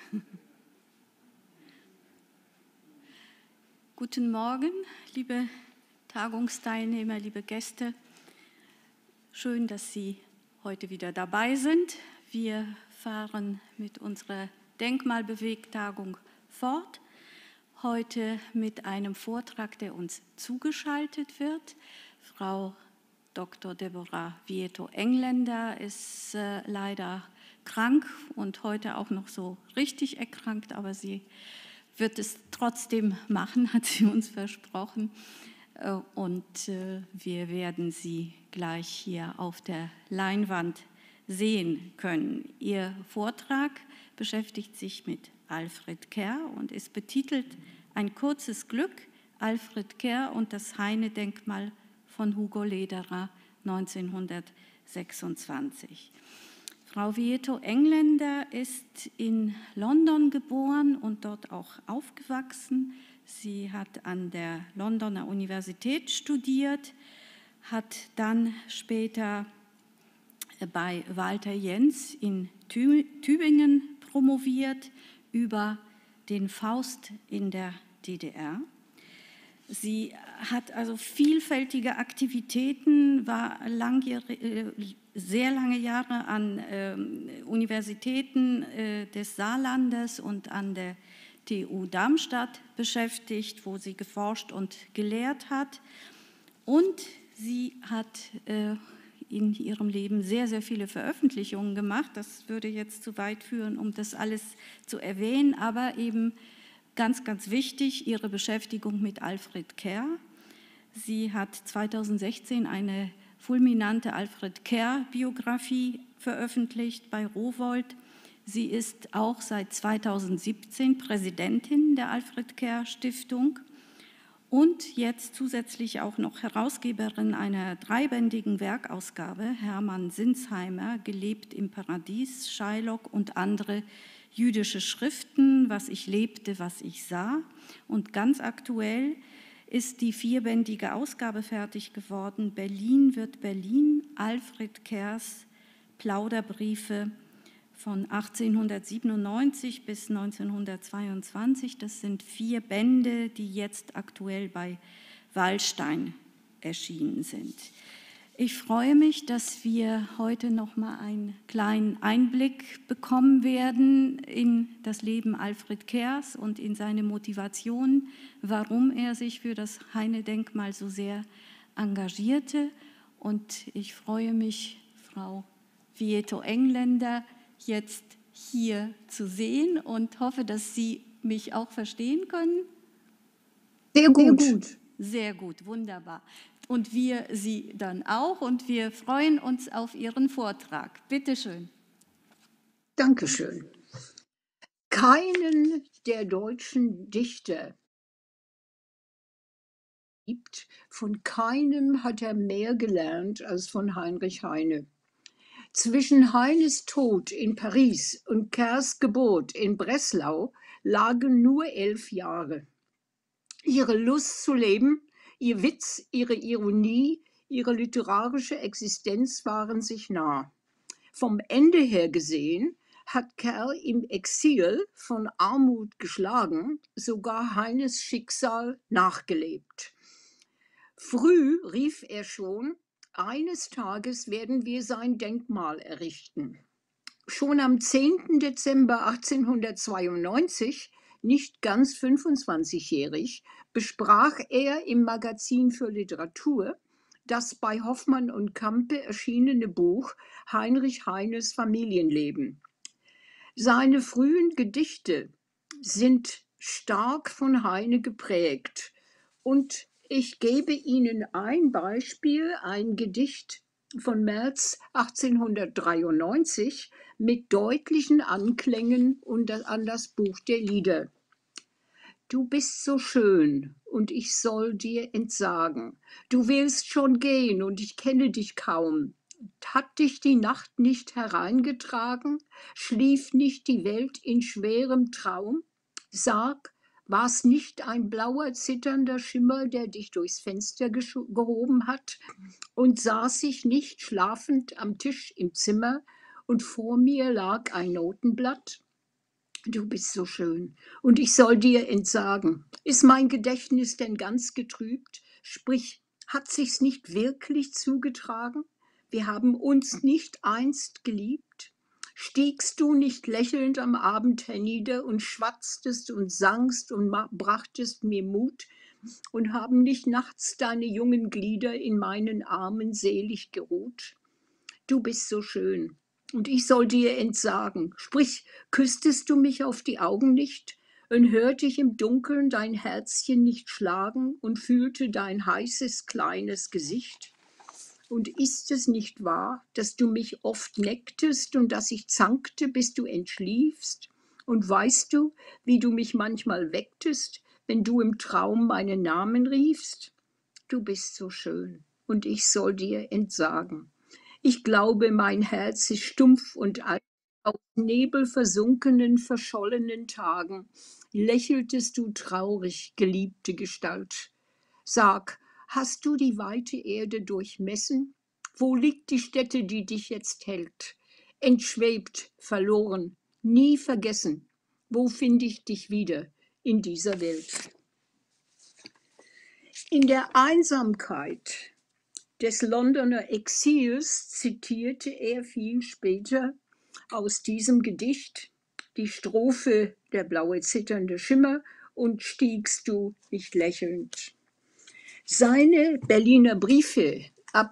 Guten Morgen, liebe Tagungsteilnehmer, liebe Gäste. Schön, dass Sie heute wieder dabei sind. Wir fahren mit unserer Denkmalbewegtagung fort. Heute mit einem Vortrag, der uns zugeschaltet wird. Frau Dr. Deborah Vieto-Engländer ist leider krank und heute auch noch so richtig erkrankt, aber sie wird es trotzdem machen, hat sie uns versprochen. Und wir werden sie gleich hier auf der Leinwand sehen können. Ihr Vortrag beschäftigt sich mit Alfred Kerr und ist betitelt Ein kurzes Glück, Alfred Kerr und das Heine-Denkmal von Hugo Lederer 1926. Frau Vieto-Engländer ist in London geboren und dort auch aufgewachsen. Sie hat an der Londoner Universität studiert, hat dann später bei Walter Jens in Tübingen promoviert über den Faust in der DDR. Sie hat also vielfältige Aktivitäten, war sehr lange Jahre an Universitäten des Saarlandes und an der TU Darmstadt beschäftigt, wo sie geforscht und gelehrt hat. Und sie hat in ihrem Leben sehr, sehr viele Veröffentlichungen gemacht. Das würde jetzt zu weit führen, um das alles zu erwähnen, aber eben ganz, ganz wichtig, ihre Beschäftigung mit Alfred Kerr. Sie hat 2016 eine fulminante Alfred Kerr-Biografie veröffentlicht bei Rowohlt. Sie ist auch seit 2017 Präsidentin der Alfred Kerr Stiftung und jetzt zusätzlich auch noch Herausgeberin einer dreibändigen Werkausgabe, Hermann Sinsheimer, Gelebt im Paradies, Shylock und andere jüdische Schriften, was ich lebte, was ich sah. Und ganz aktuell ist die vierbändige Ausgabe fertig geworden, Berlin wird Berlin, Alfred Kerrs Plauderbriefe von 1897 bis 1922. Das sind 4 Bände, die jetzt aktuell bei Wallstein erschienen sind. Ich freue mich, dass wir heute noch mal einen kleinen Einblick bekommen werden in das Leben Alfred Kerrs und in seine Motivation, warum er sich für das Heine-Denkmal so sehr engagierte. Und ich freue mich, Frau Vieto-Engländer jetzt hier zu sehen und hoffe, dass Sie mich auch verstehen können. Sehr gut. Sehr gut, wunderbar. Und wir Sie dann auch und wir freuen uns auf Ihren Vortrag. Bitte schön. Dankeschön. Keinen der deutschen Dichter gibt, von keinem hat er mehr gelernt als von Heinrich Heine. Zwischen Heines Tod in Paris und Kerrs Geburt in Breslau lagen nur 11 Jahre. Ihre Lust zu leben, ihr Witz, ihre Ironie, ihre literarische Existenz waren sich nah. Vom Ende her gesehen hat Kerr im Exil von Armut geschlagen, sogar Heines Schicksal nachgelebt. Früh rief er schon, eines Tages werden wir sein Denkmal errichten. Schon am 10. Dezember 1892, nicht ganz 25-jährig, besprach er im Magazin für Literatur das bei Hoffmann und Campe erschienene Buch Heinrich Heines Familienleben. Seine frühen Gedichte sind stark von Heine geprägt und ich gebe Ihnen ein Beispiel, ein Gedicht von März 1893 mit deutlichen Anklängen an das Buch der Lieder. Du bist so schön und ich soll dir entsagen. Du willst schon gehen und ich kenne dich kaum. Hat dich die Nacht nicht hereingetragen? Schlief nicht die Welt in schwerem Traum? Sag, war's nicht ein blauer, zitternder Schimmer, der dich durchs Fenster gehoben hat? Und saß ich nicht schlafend am Tisch im Zimmer und vor mir lag ein Notenblatt? Du bist so schön. Und ich soll dir entsagen. Ist mein Gedächtnis denn ganz getrübt? Sprich, hat sich's nicht wirklich zugetragen? Wir haben uns nicht einst geliebt? Stiegst du nicht lächelnd am Abend hernieder und schwatztest und sangst und brachtest mir Mut? Und haben nicht nachts deine jungen Glieder in meinen Armen selig geruht? Du bist so schön. Und ich soll dir entsagen. Sprich, küsstest du mich auf die Augen nicht? Und hörte ich im Dunkeln dein Herzchen nicht schlagen und fühlte dein heißes kleines Gesicht? Und ist es nicht wahr, dass du mich oft necktest und dass ich zankte, bis du entschliefst? Und weißt du, wie du mich manchmal wecktest, wenn du im Traum meinen Namen riefst? Du bist so schön, und ich soll dir entsagen. Ich glaube, mein Herz ist stumpf und alt. Aus Nebel versunkenen, verschollenen Tagen lächeltest du traurig, geliebte Gestalt. Sag, hast du die weite Erde durchmessen? Wo liegt die Stätte, die dich jetzt hält? Entschwebt, verloren, nie vergessen. Wo finde ich dich wieder in dieser Welt? In der Einsamkeit des Londoner Exils zitierte er viel später aus diesem Gedicht die Strophe Der blaue zitternde Schimmer und stiegst du nicht lächelnd. Seine Berliner Briefe ab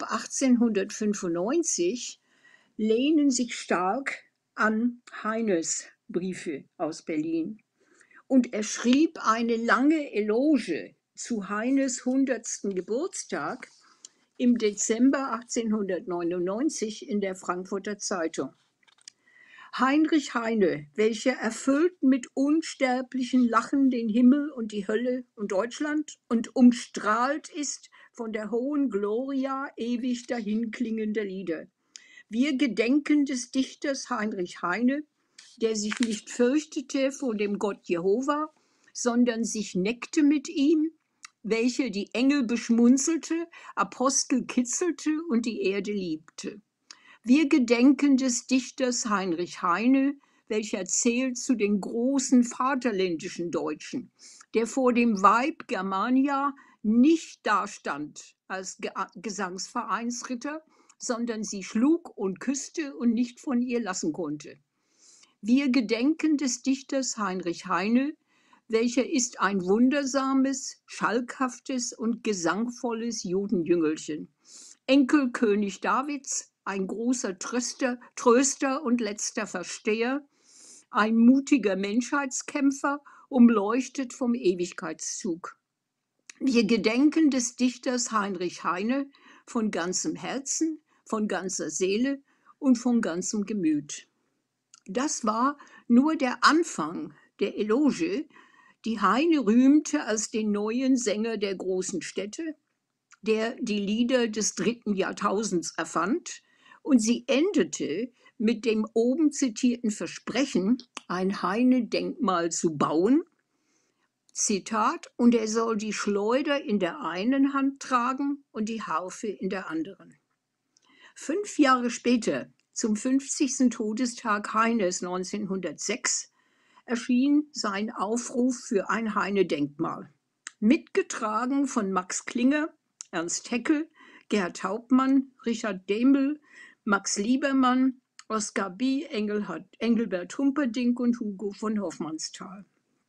1895 lehnen sich stark an Heines Briefe aus Berlin. Und er schrieb eine lange Eloge zu Heines 100. Geburtstag im Dezember 1899 in der Frankfurter Zeitung. Heinrich Heine, welcher erfüllt mit unsterblichen Lachen den Himmel und die Hölle und Deutschland und umstrahlt ist von der hohen Gloria ewig dahinklingender Lieder. Wir gedenken des Dichters Heinrich Heine, der sich nicht fürchtete vor dem Gott Jehova, sondern sich neckte mit ihm, welcher die Engel beschmunzelte, Apostel kitzelte und die Erde liebte. Wir gedenken des Dichters Heinrich Heine, welcher zählt zu den großen vaterländischen Deutschen, der vor dem Weib Germania nicht dastand als Gesangsvereinsritter, sondern sie schlug und küsste und nicht von ihr lassen konnte. Wir gedenken des Dichters Heinrich Heine, welcher ist ein wundersames, schalkhaftes und gesangvolles Judenjüngelchen. Enkel König Davids, ein großer Tröster und letzter Versteher, ein mutiger Menschheitskämpfer, umleuchtet vom Ewigkeitszug. Wir gedenken des Dichters Heinrich Heine von ganzem Herzen, von ganzer Seele und von ganzem Gemüt. Das war nur der Anfang der Eloge, die Heine rühmte als den neuen Sänger der großen Städte, der die Lieder des 3. Jahrtausends erfand, und sie endete mit dem oben zitierten Versprechen, ein Heine-Denkmal zu bauen. Zitat, und er soll die Schleuder in der einen Hand tragen und die Harfe in der anderen. 5 Jahre später, zum 50. Todestag Heines 1906, erschien sein Aufruf für ein Heine-Denkmal. Mitgetragen von Max Klinger, Ernst Haeckel, Gerhard Hauptmann, Richard Dehmel, Max Liebermann, Oskar Bie, Engelbert Humperdinck und Hugo von Hofmannsthal.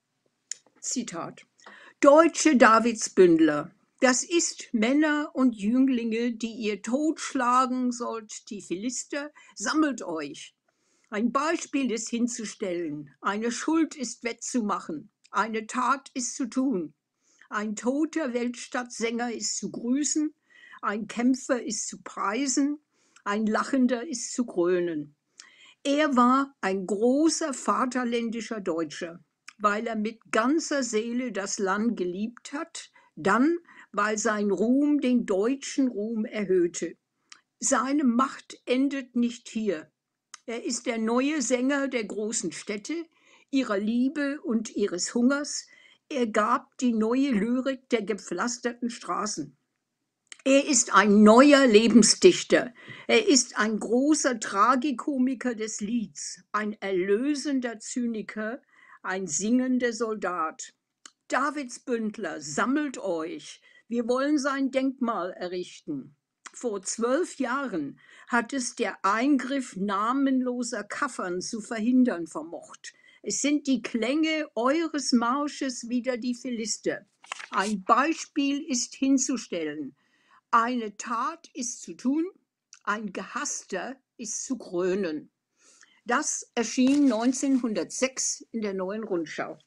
Zitat: Deutsche Davidsbündler, das ist Männer und Jünglinge, die ihr totschlagen sollt, die Philister, sammelt euch. Ein Beispiel ist hinzustellen, eine Schuld ist wettzumachen, eine Tat ist zu tun. Ein toter Weltstadtsänger ist zu grüßen, ein Kämpfer ist zu preisen, ein Lachender ist zu krönen. Er war ein großer vaterländischer Deutscher, weil er mit ganzer Seele das Land geliebt hat, dann, weil sein Ruhm den deutschen Ruhm erhöhte. Seine Macht endet nicht hier. Er ist der neue Sänger der großen Städte, ihrer Liebe und ihres Hungers. Er gab die neue Lyrik der gepflasterten Straßen. Er ist ein neuer Lebensdichter. Er ist ein großer Tragikomiker des Lieds, ein erlösender Zyniker, ein singender Soldat. Davidsbündler, sammelt euch. Wir wollen sein Denkmal errichten. Vor 12 Jahren hat es der Eingriff namenloser Kaffern zu verhindern vermocht. Es sind die Klänge eures Marsches wider die Philister. Ein Beispiel ist hinzustellen. Eine Tat ist zu tun, ein Gehasster ist zu krönen. Das erschien 1906 in der Neuen Rundschau.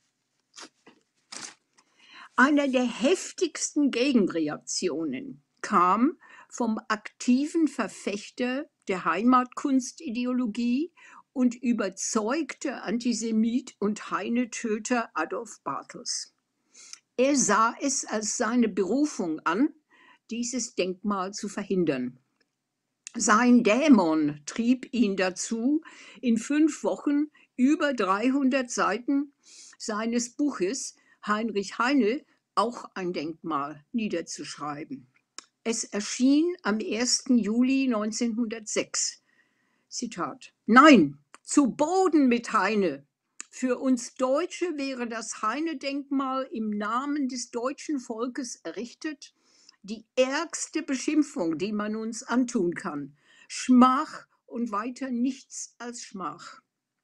Eine der heftigsten Gegenreaktionen kam vom aktiven Verfechter der Heimatkunstideologie und überzeugter Antisemit und Heinetöter Adolf Bartels. Er sah es als seine Berufung an, dieses Denkmal zu verhindern. Sein Dämon trieb ihn dazu, in 5 Wochen über 300 Seiten seines Buches Heinrich Heine auch ein Denkmal niederzuschreiben. Es erschien am 1. Juli 1906. Zitat: Nein, zu Boden mit Heine! Für uns Deutsche wäre das Heine-Denkmal im Namen des deutschen Volkes errichtet, die ärgste Beschimpfung, die man uns antun kann. Schmach und weiter nichts als Schmach.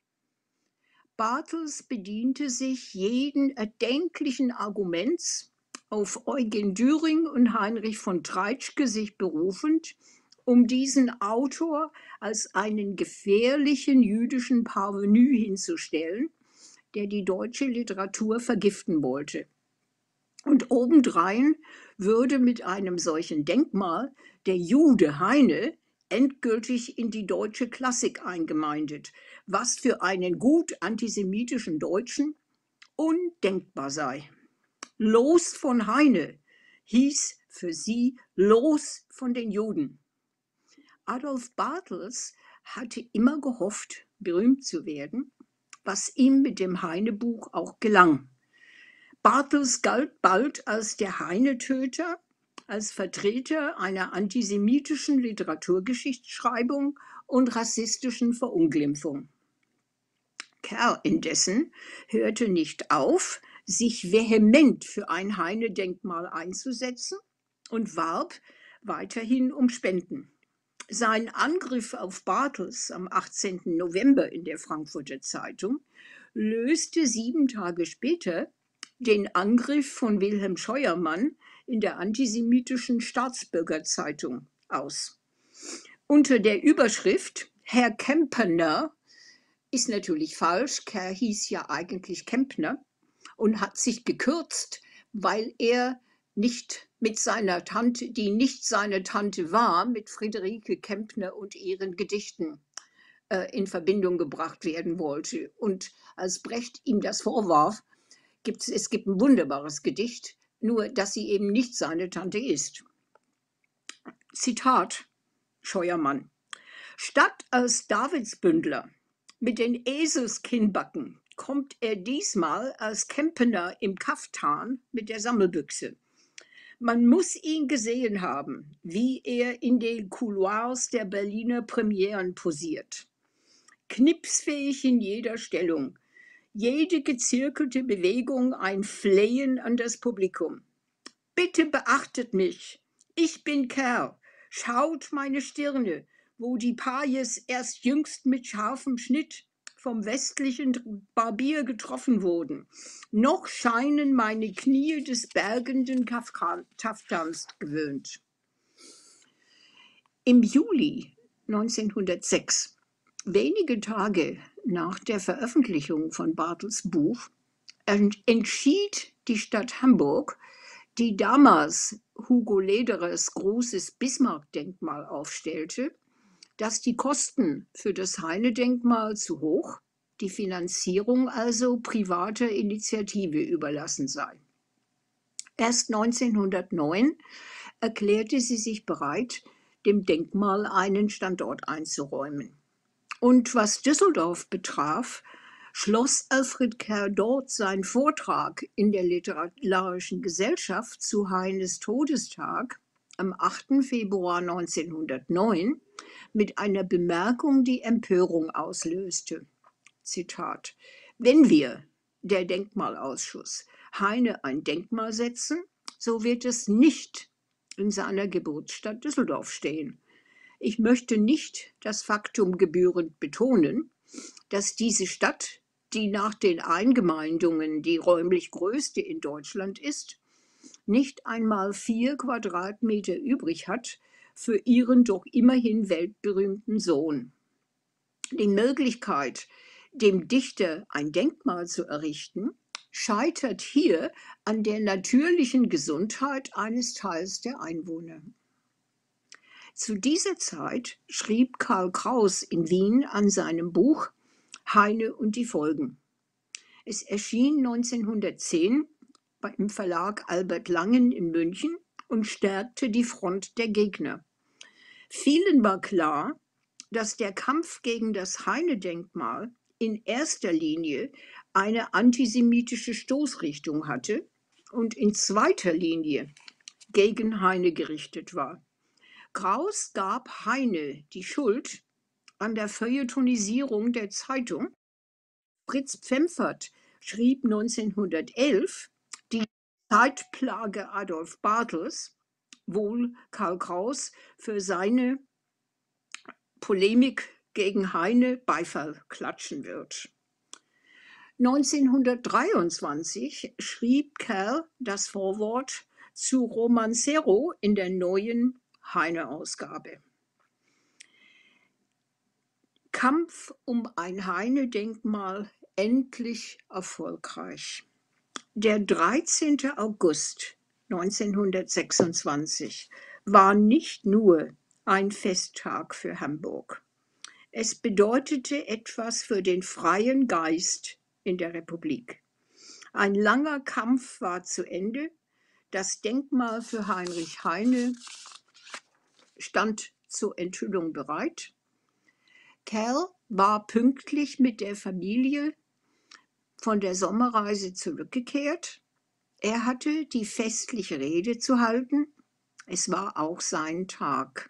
Bartels bediente sich jeden erdenklichen Arguments, auf Eugen Düring und Heinrich von Treitschke sich berufend, um diesen Autor als einen gefährlichen jüdischen Parvenu hinzustellen, der die deutsche Literatur vergiften wollte. Und obendrein würde mit einem solchen Denkmal der Jude Heine endgültig in die deutsche Klassik eingemeindet, was für einen gut antisemitischen Deutschen undenkbar sei. Los von Heine hieß für sie los von den Juden. Adolf Bartels hatte immer gehofft, berühmt zu werden, was ihm mit dem Heine-Buch auch gelang. Bartels galt bald als der Heinetöter, als Vertreter einer antisemitischen Literaturgeschichtsschreibung und rassistischen Verunglimpfung. Kerr indessen hörte nicht auf, sich vehement für ein Heine-Denkmal einzusetzen und warb weiterhin um Spenden. Sein Angriff auf Bartels am 18. November in der Frankfurter Zeitung löste 7 Tage später den Angriff von Wilhelm Scheuermann in der antisemitischen Staatsbürgerzeitung aus. Unter der Überschrift Herr Kempener ist natürlich falsch, Kerr hieß ja eigentlich Kempner und hat sich gekürzt, weil er nicht mit seiner Tante, die nicht seine Tante war, mit Friederike Kempner und ihren Gedichten in Verbindung gebracht werden wollte. Und als Brecht ihm das vorwarf, es gibt ein wunderbares Gedicht, nur dass sie eben nicht seine Tante ist. Zitat Scheuermann: Statt als Davidsbündler mit den Eselskinnbacken kommt er diesmal als Kempener im Kaftan mit der Sammelbüchse. Man muss ihn gesehen haben, wie er in den Couloirs der Berliner Premieren posiert. Knipsfähig in jeder Stellung, jede gezirkelte Bewegung ein Flehen an das Publikum. Bitte beachtet mich, ich bin Kerr, schaut meine Stirne, wo die Pajes erst jüngst mit scharfem Schnitt vom westlichen Barbier getroffen wurden. Noch scheinen meine Knie des bergenden Kaftans gewöhnt. Im Juli 1906, wenige Tage nach der Veröffentlichung von Bartels Buch, entschied die Stadt Hamburg, die damals Hugo Lederers großes Bismarck-Denkmal aufstellte, dass die Kosten für das Heine-Denkmal zu hoch, die Finanzierung also privater Initiative überlassen sei. Erst 1909 erklärte sie sich bereit, dem Denkmal einen Standort einzuräumen. Und was Düsseldorf betraf, schloss Alfred Kerr dort seinen Vortrag in der Literarischen Gesellschaft zu Heines Todestag am 8. Februar 1909 mit einer Bemerkung, die Empörung auslöste. Zitat: Wenn wir, der Denkmalausschuss, Heine ein Denkmal setzen, so wird es nicht in seiner Geburtsstadt Düsseldorf stehen. Ich möchte nicht das Faktum gebührend betonen, dass diese Stadt, die nach den Eingemeindungen die räumlich größte in Deutschland ist, nicht einmal 4 Quadratmeter übrig hat für ihren doch immerhin weltberühmten Sohn. Die Möglichkeit, dem Dichter ein Denkmal zu errichten, scheitert hier an der natürlichen Gesundheit eines Teils der Einwohner. Zu dieser Zeit schrieb Karl Kraus in Wien an seinem Buch Heine und die Folgen. Es erschien 1910 im Verlag Albert Langen in München und stärkte die Front der Gegner. Vielen war klar, dass der Kampf gegen das Heine-Denkmal in erster Linie eine antisemitische Stoßrichtung hatte und in zweiter Linie gegen Heine gerichtet war. Kraus gab Heine die Schuld an der Feuilletonisierung der Zeitung. Fritz Pfemfert schrieb 1911 die Zeitplage Adolf Bartels, wohl Karl Kraus für seine Polemik gegen Heine Beifall klatschen wird. 1923 schrieb Kerr das Vorwort zu Romancero in der neuen Heine-Ausgabe. Kampf um ein Heine-Denkmal endlich erfolgreich. Der 13. August 1926 war nicht nur ein Festtag für Hamburg. Es bedeutete etwas für den freien Geist in der Republik. Ein langer Kampf war zu Ende. Das Denkmal für Heinrich Heine stand zur Enthüllung bereit. Kerr war pünktlich mit der Familie von der Sommerreise zurückgekehrt. Er hatte die festliche Rede zu halten. Es war auch sein Tag.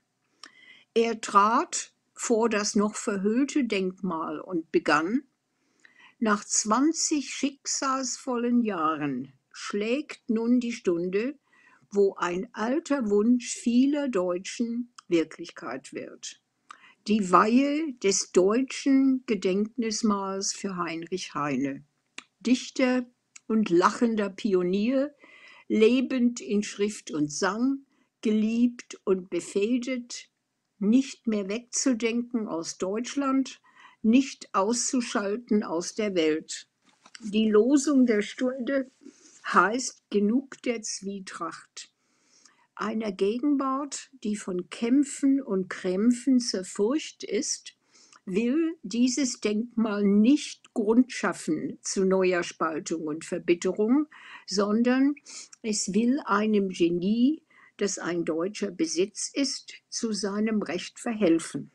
Er trat vor das noch verhüllte Denkmal und begann: Nach 20 schicksalsvollen Jahren schlägt nun die Stunde, wo ein alter Wunsch vieler Deutschen Wirklichkeit wird. Die Weihe des deutschen Gedenknismals für Heinrich Heine, Dichter und lachender Pionier, lebend in Schrift und Sang, geliebt und befehdet, nicht mehr wegzudenken aus Deutschland, nicht auszuschalten aus der Welt. Die Losung der Stunde heißt Genug der Zwietracht. Einer Gegenwart, die von Kämpfen und Krämpfen zerfurcht ist, will dieses Denkmal nicht Grund schaffen zu neuer Spaltung und Verbitterung, sondern es will einem Genie, das ein deutscher Besitz ist, zu seinem Recht verhelfen.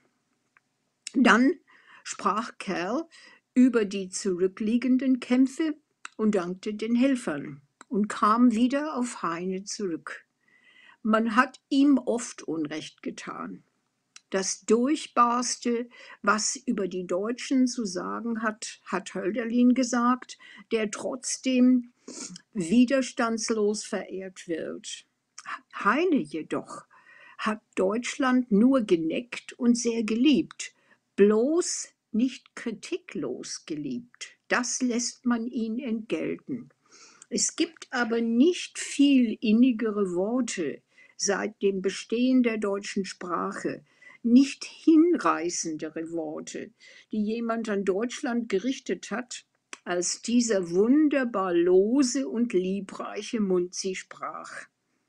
Dann sprach Kerr über die zurückliegenden Kämpfe und dankte den Helfern und kam wieder auf Heine zurück. Man hat ihm oft Unrecht getan. Das Durchbarste, was über die Deutschen zu sagen hat, hat Hölderlin gesagt, der trotzdem widerstandslos verehrt wird. Heine jedoch hat Deutschland nur geneckt und sehr geliebt, bloß nicht kritiklos geliebt. Das lässt man ihn entgelten. Es gibt aber nicht viel innigere Worte seit dem Bestehen der deutschen Sprache, nicht hinreißendere Worte, die jemand an Deutschland gerichtet hat, als dieser wunderbar lose und liebreiche Mund sie sprach.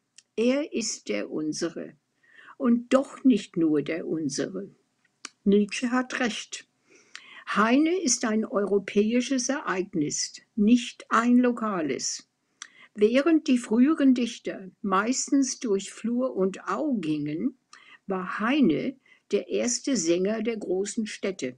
Er ist der Unsere und doch nicht nur der Unsere. Nietzsche hat recht. Heine ist ein europäisches Ereignis, nicht ein lokales. Während die früheren Dichter meistens durch Flur und Au gingen, war Heine der erste Sänger der großen Städte,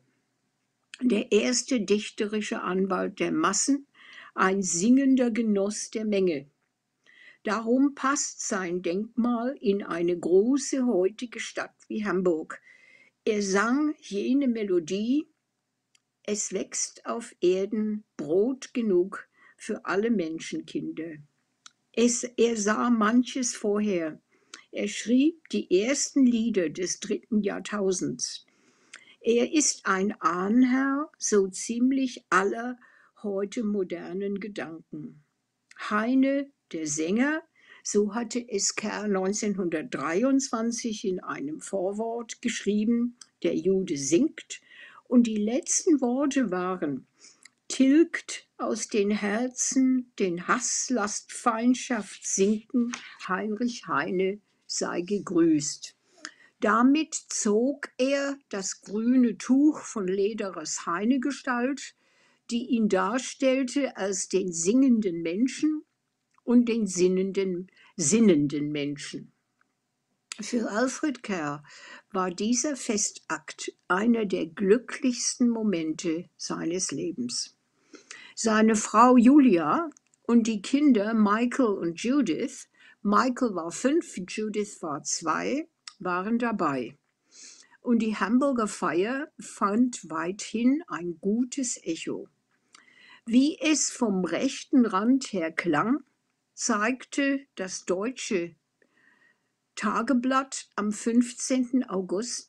der erste dichterische Anwalt der Massen, ein singender Genoss der Menge. Darum passt sein Denkmal in eine große heutige Stadt wie Hamburg. Er sang jene Melodie: Es wächst auf Erden Brot genug für alle Menschenkinder. Er sah manches vorher. Er schrieb die ersten Lieder des 3. Jahrtausends. Er ist ein Ahnherr so ziemlich aller heute modernen Gedanken. Heine, der Sänger, so hatte es Kerr 1923 in einem Vorwort geschrieben: Der Jude singt, und die letzten Worte waren: Tilgt aus den Herzen den Hass, lasst Feindschaft sinken, Heinrich Heine sei gegrüßt. Damit zog er das grüne Tuch von Lederers Heine-Gestalt, die ihn darstellte als den singenden Menschen und den sinnenden Menschen. Für Alfred Kerr war dieser Festakt einer der glücklichsten Momente seines Lebens. Seine Frau Julia und die Kinder Michael und Judith, Michael war 5, Judith war 2, waren dabei. Und die Hamburger Feier fand weithin ein gutes Echo. Wie es vom rechten Rand her klang, zeigte das Deutsche Tageblatt am 15. August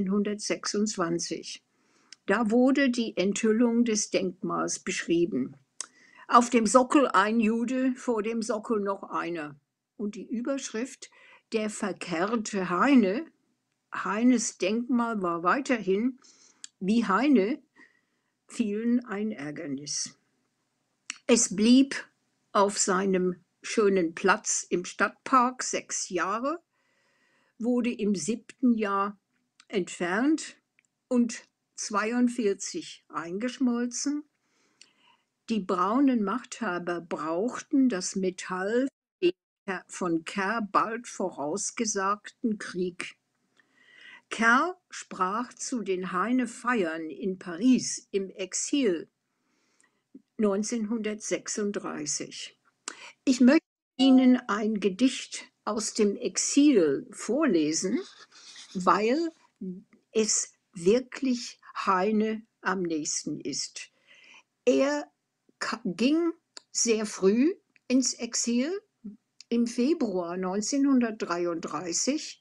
1926. Da wurde die Enthüllung des Denkmals beschrieben. Auf dem Sockel ein Jude, vor dem Sockel noch einer. Und die Überschrift: Der verkehrte Heine. Heines Denkmal war weiterhin, wie Heine, vielen ein Ärgernis. Es blieb auf seinem schönen Platz im Stadtpark 6 Jahre, wurde im 7. Jahr entfernt und 1942 eingeschmolzen. Die braunen Machthaber brauchten das Metall für den von Kerr bald vorausgesagten Krieg. Kerr sprach zu den Heine-Feiern in Paris im Exil 1936. Ich möchte Ihnen ein Gedicht aus dem Exil vorlesen, weil es wirklich Heine am nächsten ist. Er ging sehr früh ins Exil. Im Februar 1933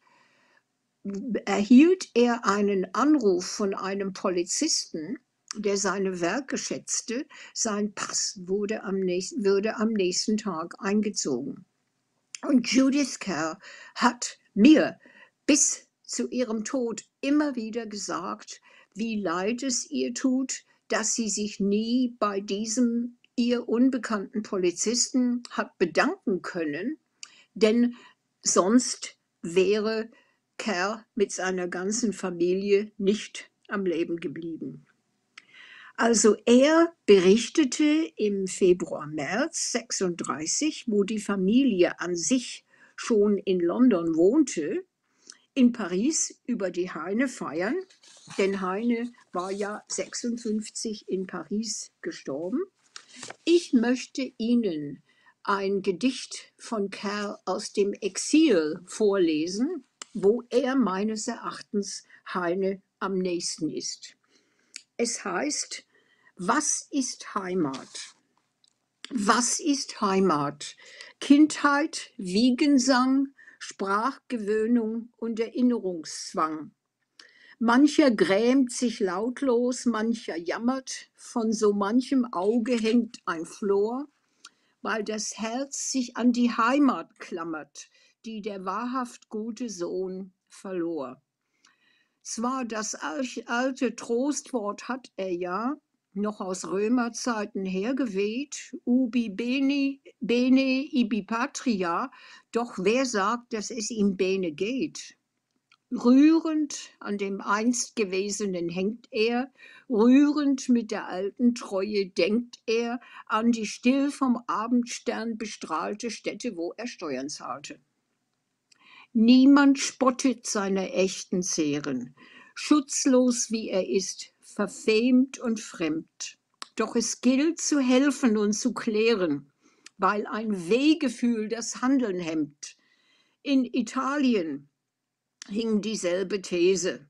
erhielt er einen Anruf von einem Polizisten, der seine Werke schätzte. Sein Pass würde am nächsten Tag eingezogen. Und Judith Kerr hat mir bis zu ihrem Tod immer wieder gesagt, wie leid es ihr tut, dass sie sich nie bei diesem ihr unbekannten Polizisten hat bedanken können, denn sonst wäre Kerr mit seiner ganzen Familie nicht am Leben geblieben. Also er berichtete im Februar, März 1936, wo die Familie an sich schon in London wohnte, in Paris über die Heine-Feiern, denn Heine war ja 1956 in Paris gestorben. Ich möchte Ihnen ein Gedicht von Kerr aus dem Exil vorlesen, wo er meines Erachtens Heine am nächsten ist. Es heißt: Was ist Heimat? Was ist Heimat? Kindheit, Wiegensang, Sprachgewöhnung und Erinnerungszwang. Mancher grämt sich lautlos, mancher jammert, von so manchem Auge hängt ein Flor, weil das Herz sich an die Heimat klammert, die der wahrhaft gute Sohn verlor. Zwar das alte Trostwort hat er ja noch aus Römerzeiten hergeweht, ubi bene ibi patria, doch wer sagt, dass es ihm bene geht? Rührend an dem einst Gewesenen hängt er, rührend mit der alten Treue denkt er an die still vom Abendstern bestrahlte Stätte, wo er Steuern zahlte. Niemand spottet seiner echten Zehren, schutzlos wie er ist, verfemt und fremd. Doch es gilt zu helfen und zu klären, weil ein Wehgefühl das Handeln hemmt. In Italien hing dieselbe These.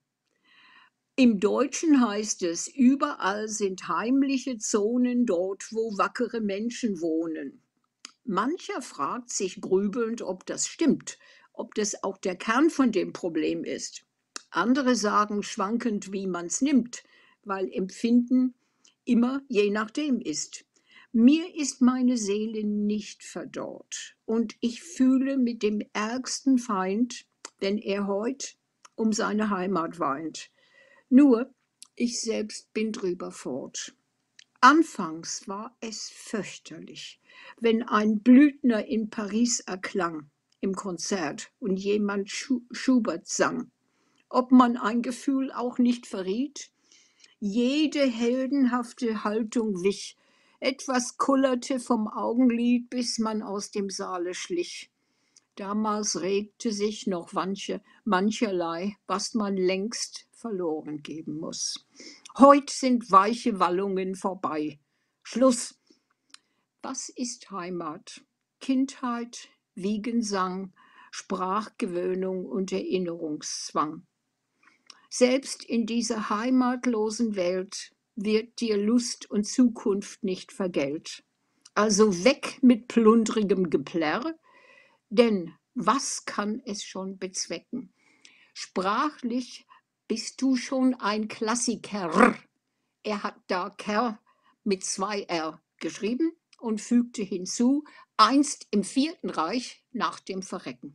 Im Deutschen heißt es, überall sind heimliche Zonen dort, wo wackere Menschen wohnen. Mancher fragt sich grübelnd, ob das stimmt, ob das auch der Kern von dem Problem ist. Andere sagen schwankend, wie man es nimmt, weil Empfinden immer je nachdem ist. Mir ist meine Seele nicht verdorrt und ich fühle mit dem ärgsten Feind, wenn er heut um seine Heimat weint. Nur, ich selbst bin drüber fort. Anfangs war es fürchterlich, wenn ein Blüthner in Paris erklang im Konzert und jemand Schubert sang. Ob man ein Gefühl auch nicht verriet, jede heldenhafte Haltung wich, etwas kullerte vom Augenlid, bis man aus dem Saale schlich. Damals regte sich noch mancherlei, was man längst verloren geben muss. Heut sind weiche Wallungen vorbei. Schluss. Was ist Heimat? Kindheit, Wiegensang, Sprachgewöhnung und Erinnerungszwang. Selbst in dieser heimatlosen Welt wird dir Lust und Zukunft nicht vergällt. Also weg mit plundrigem Geplärr, denn was kann es schon bezwecken? Sprachlich bist du schon ein Klassiker. Er hat da Kerr mit 2 R geschrieben und fügte hinzu, einst im Vierten Reich nach dem Verrecken.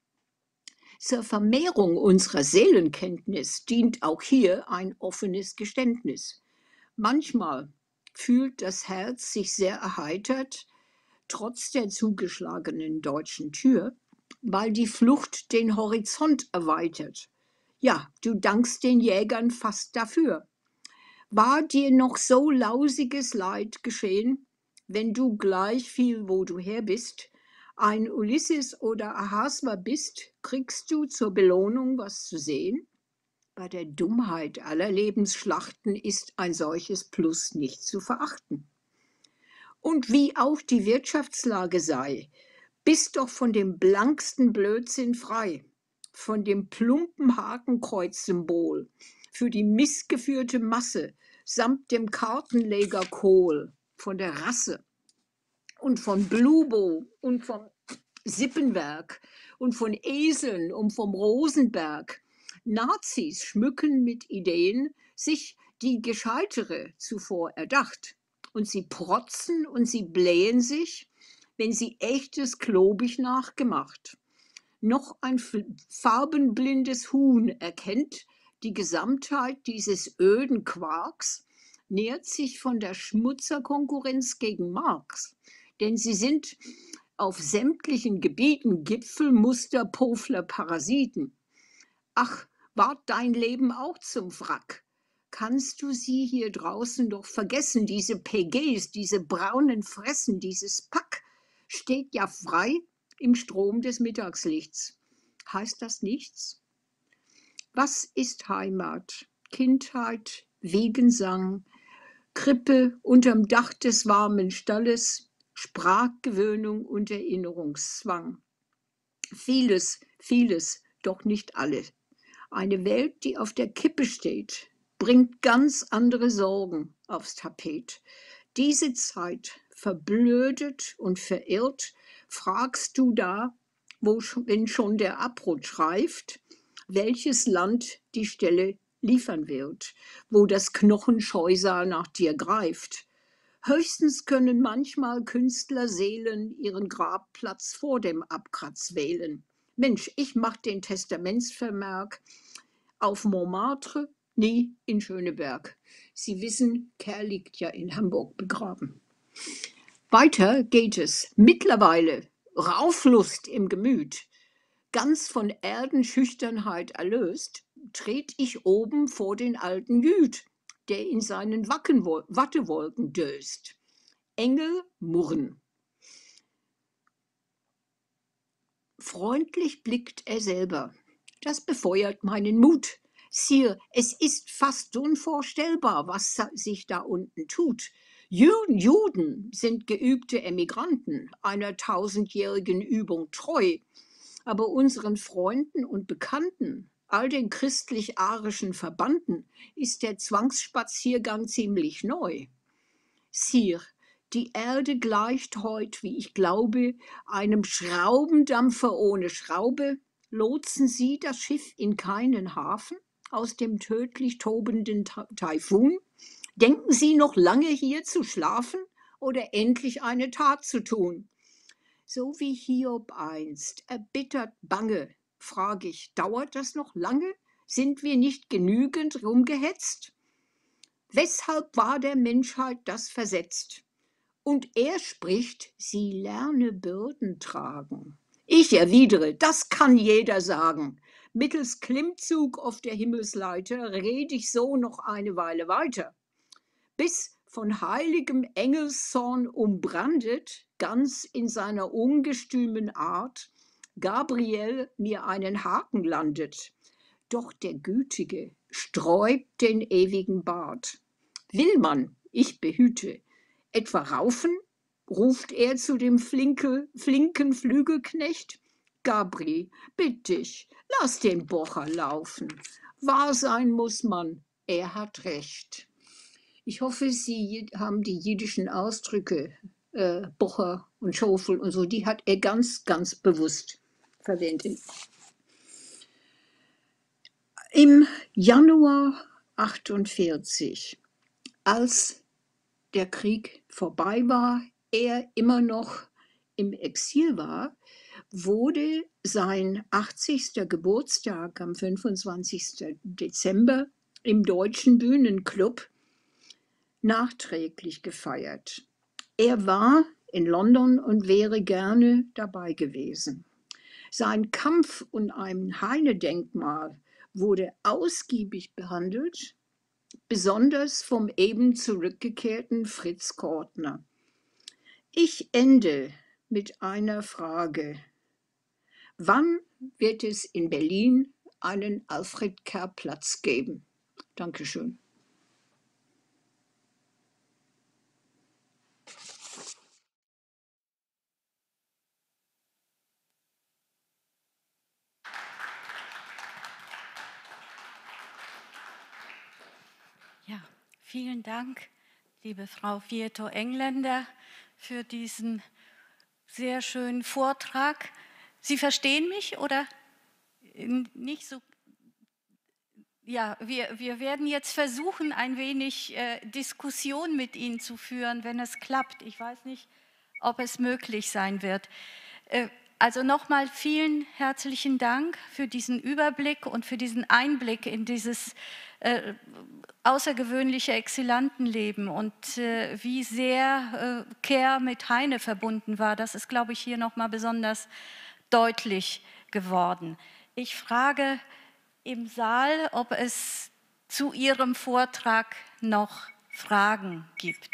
Zur Vermehrung unserer Seelenkenntnis dient auch hier ein offenes Geständnis. Manchmal fühlt das Herz sich sehr erheitert, trotz der zugeschlagenen deutschen Tür, weil die Flucht den Horizont erweitert. Ja, du dankst den Jägern fast dafür. War dir noch so lausiges Leid geschehen, wenn du gleich viel, wo du her bist, ein Ulysses oder Ahasver bist, kriegst du zur Belohnung was zu sehen? Bei der Dummheit aller Lebensschlachten ist ein solches Plus nicht zu verachten. Und wie auch die Wirtschaftslage sei, bist doch von dem blanksten Blödsinn frei, von dem plumpen Hakenkreuzsymbol für die missgeführte Masse samt dem Kartenleger Kohl, von der Rasse und von Blubo und vom Sippenwerk und von Eseln und vom Rosenberg. Nazis schmücken mit Ideen sich die gescheitere zuvor erdacht. Und sie protzen und sie blähen sich, wenn sie echtes klobig nachgemacht. Noch ein farbenblindes Huhn erkennt die Gesamtheit dieses öden Quarks, nährt sich von der Schmutzerkonkurrenz gegen Marx, denn sie sind auf sämtlichen Gebieten Gipfelmuster-Pofler Parasiten. Ach, ward dein Leben auch zum Wrack? Kannst du sie hier draußen doch vergessen, diese PGs, diese braunen Fressen, dieses Pack steht ja frei im Strom des Mittagslichts. Heißt das nichts? Was ist Heimat? Kindheit, Wiegensang, Krippe unterm Dach des warmen Stalles, Sprachgewöhnung und Erinnerungszwang. Vieles, vieles, doch nicht alles. Eine Welt, die auf der Kippe steht, bringt ganz andere Sorgen aufs Tapet. Diese Zeit, verblödet und verirrt, fragst du da, wenn schon der Abrutsch reift, welches Land die Stelle liefern wird, wo das Knochenscheusal nach dir greift. Höchstens können manchmal Künstlerseelen ihren Grabplatz vor dem Abkratz wählen. Mensch, ich mach den Testamentsvermerk auf Montmartre, nie in Schöneberg. Sie wissen, Kerl liegt ja in Hamburg begraben. Weiter geht es. Mittlerweile Rauflust im Gemüt. Ganz von Erdenschüchternheit erlöst, tret ich oben vor den alten Jüd, der in seinen Wattewolken döst. Engel murren. Freundlich blickt er selber. Das befeuert meinen Mut. Sire, es ist fast unvorstellbar, was sich da unten tut. Juden sind geübte Emigranten, einer tausendjährigen Übung treu. Aber unseren Freunden und Bekannten, all den christlich-arischen Verbanden, ist der Zwangsspaziergang ziemlich neu. Sire, die Erde gleicht heut, wie ich glaube, einem Schraubendampfer ohne Schraube. Lotsen Sie das Schiff in keinen Hafen aus dem tödlich tobenden Taifun? Denken Sie noch lange hier zu schlafen oder endlich eine Tat zu tun? So wie Hiob einst, erbittert bange, frage ich, dauert das noch lange? Sind wir nicht genügend rumgehetzt? Weshalb war der Menschheit das versetzt? Und er spricht, sie lerne Bürden tragen. Ich erwidere, das kann jeder sagen. Mittels Klimmzug auf der Himmelsleiter red ich so noch eine Weile weiter, bis von heiligem Engelszorn umbrandet, ganz in seiner ungestümen Art, Gabriel mir einen Haken landet. Doch der Gütige sträubt den ewigen Bart. Will man, ich behüte, etwa raufen? Ruft er zu dem flinken Flügelknecht. Gabri, bitt dich, lass den Bocher laufen. Wahr sein muss man, er hat recht. Ich hoffe, Sie haben die jiddischen Ausdrücke, Bocher und Schofel und so, die hat er ganz, ganz bewusst verwendet. Im Januar 1948, als der Krieg vorbei war, er immer noch im Exil war, wurde sein 80. Geburtstag am 25. Dezember im Deutschen Bühnenclub nachträglich gefeiert. Er war in London und wäre gerne dabei gewesen. Sein Kampf um ein Heine-Denkmal wurde ausgiebig behandelt, besonders vom eben zurückgekehrten Fritz Kortner. Ich ende mit einer Frage. Wann wird es in Berlin einen Alfred-Kerr-Platz geben? Dankeschön. Ja, vielen Dank, liebe Frau Vietto-Engländer, für diesen sehr schönen Vortrag. Sie verstehen mich oder nicht so? Ja, wir werden jetzt versuchen, ein wenig Diskussion mit Ihnen zu führen, wenn es klappt. Ich weiß nicht, ob es möglich sein wird. Also nochmal vielen herzlichen Dank für diesen Überblick und für diesen Einblick in dieses außergewöhnliche Exilantenleben und wie sehr Kerr mit Heine verbunden war. Das ist, glaube ich, hier nochmal besonders deutlich geworden. Ich frage im Saal, ob es zu Ihrem Vortrag noch Fragen gibt.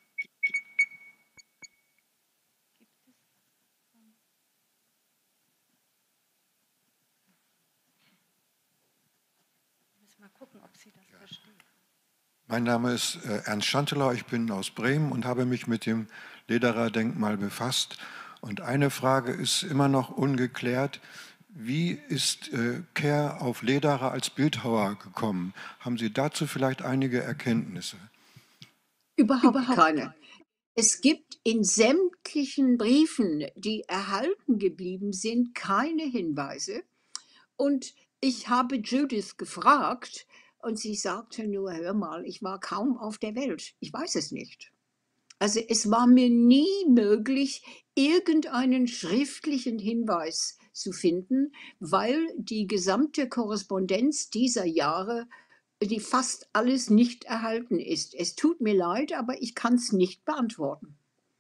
Mal gucken, ob Sie das verstehen. Mein Name ist Ernst Schanteler, ich bin aus Bremen und habe mich mit dem Lederer-Denkmal befasst. Und eine Frage ist immer noch ungeklärt. Wie ist Kerr auf Lederer als Bildhauer gekommen? Haben Sie dazu vielleicht einige Erkenntnisse? Überhaupt keine. Es gibt in sämtlichen Briefen, die erhalten geblieben sind, keine Hinweise. Und ich habe Judith gefragt und sie sagte nur, hör mal, ich war kaum auf der Welt. Ich weiß es nicht. Also es war mir nie möglich, irgendeinen schriftlichen Hinweis zu finden, weil die gesamte Korrespondenz dieser Jahre, die fast alles nicht erhalten ist. Es tut mir leid, aber ich kann es nicht beantworten.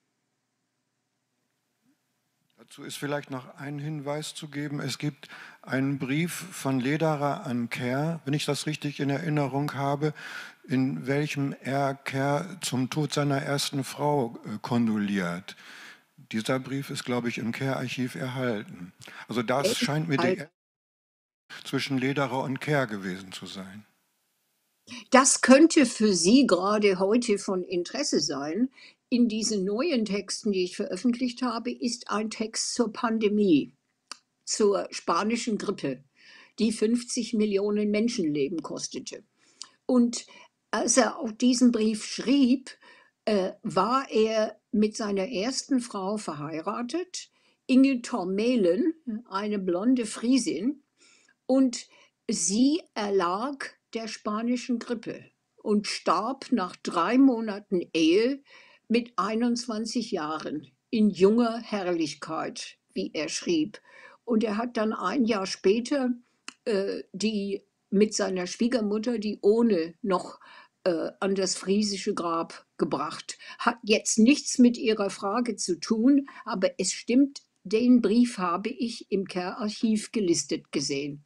Dazu ist vielleicht noch ein Hinweis zu geben. Es gibt einen Brief von Lederer an Kerr, wenn ich das richtig in Erinnerung habe, in welchem er Kerr zum Tod seiner ersten Frau kondoliert. Dieser Brief ist, glaube ich, im Kerr-Archiv erhalten. Also das scheint mir der zwischen Lederer und Kerr gewesen zu sein. Das könnte für Sie gerade heute von Interesse sein. In diesen neuen Texten, die ich veröffentlicht habe, ist ein Text zur Pandemie, zur spanischen Grippe, die 50 Millionen Menschenleben kostete. Und als er auch diesen Brief schrieb, war er mit seiner ersten Frau verheiratet, Inge Tormelen, eine blonde Friesin, und sie erlag der spanischen Grippe und starb nach 3 Monaten Ehe mit 21 Jahren in junger Herrlichkeit, wie er schrieb. Und er hat dann ein Jahr später die mit seiner Schwiegermutter die Urne noch an das friesische Grab gebracht. Hat jetzt nichts mit Ihrer Frage zu tun, aber es stimmt, den Brief habe ich im Kerr-Archiv gelistet gesehen.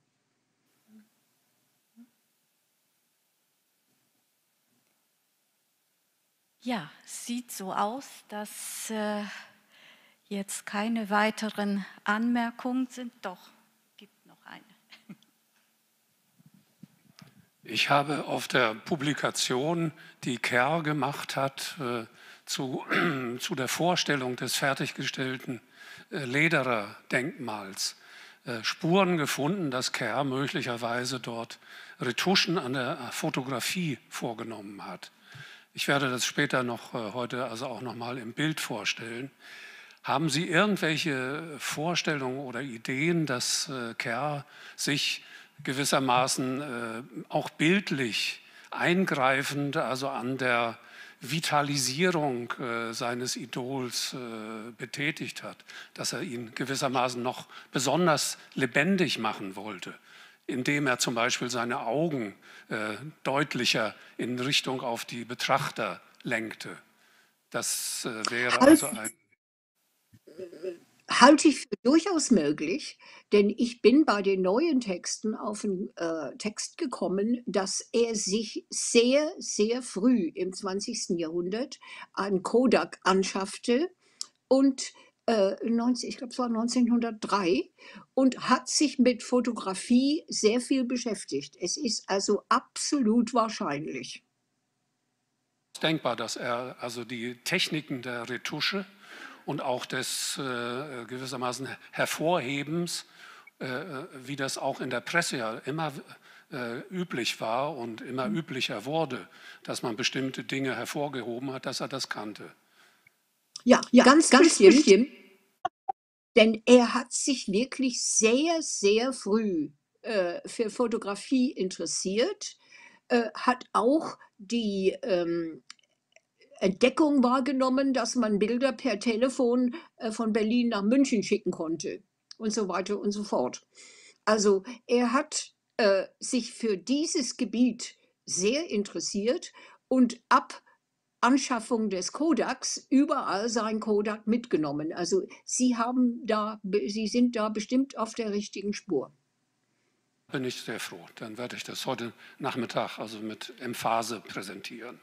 Ja, sieht so aus, dass jetzt keine weiteren Anmerkungen sind. Doch, gibt noch eine. Ich habe auf der Publikation, die Kerr gemacht hat, zu der Vorstellung des fertiggestellten Lederer Denkmals Spuren gefunden, dass Kerr möglicherweise dort Retuschen an der Fotografie vorgenommen hat. Ich werde das später noch heute also auch noch mal im Bild vorstellen. Haben Sie irgendwelche Vorstellungen oder Ideen, dass Kerr sich gewissermaßen auch bildlich eingreifend, also an der Vitalisierung seines Idols betätigt hat, dass er ihn gewissermaßen noch besonders lebendig machen wollte, indem er zum Beispiel seine Augen deutlicher in Richtung auf die Betrachter lenkte. Das wäre also ein... Halte ich für durchaus möglich, denn ich bin bei den neuen Texten auf einen Text gekommen, dass er sich sehr, sehr früh im 20. Jahrhundert einen Kodak anschaffte und ich glaube, es war 1903 und hat sich mit Fotografie sehr viel beschäftigt. Es ist also absolut wahrscheinlich. Denkbar, dass er also die Techniken der Retusche und auch des gewissermaßen Hervorhebens, wie das auch in der Presse ja immer üblich war und immer üblicher wurde, dass man bestimmte Dinge hervorgehoben hat, dass er das kannte. Ja, ganz bestimmt. Denn er hat sich wirklich sehr, sehr früh für Fotografie interessiert, hat auch die Entdeckung wahrgenommen, dass man Bilder per Telefon von Berlin nach München schicken konnte und so weiter und so fort. Also er hat sich für dieses Gebiet sehr interessiert und ab Anschaffung des Kodaks überall sein Kodak mitgenommen. Also Sie sind da bestimmt auf der richtigen Spur. Bin ich sehr froh. Dann werde ich das heute Nachmittag also mit Emphase präsentieren.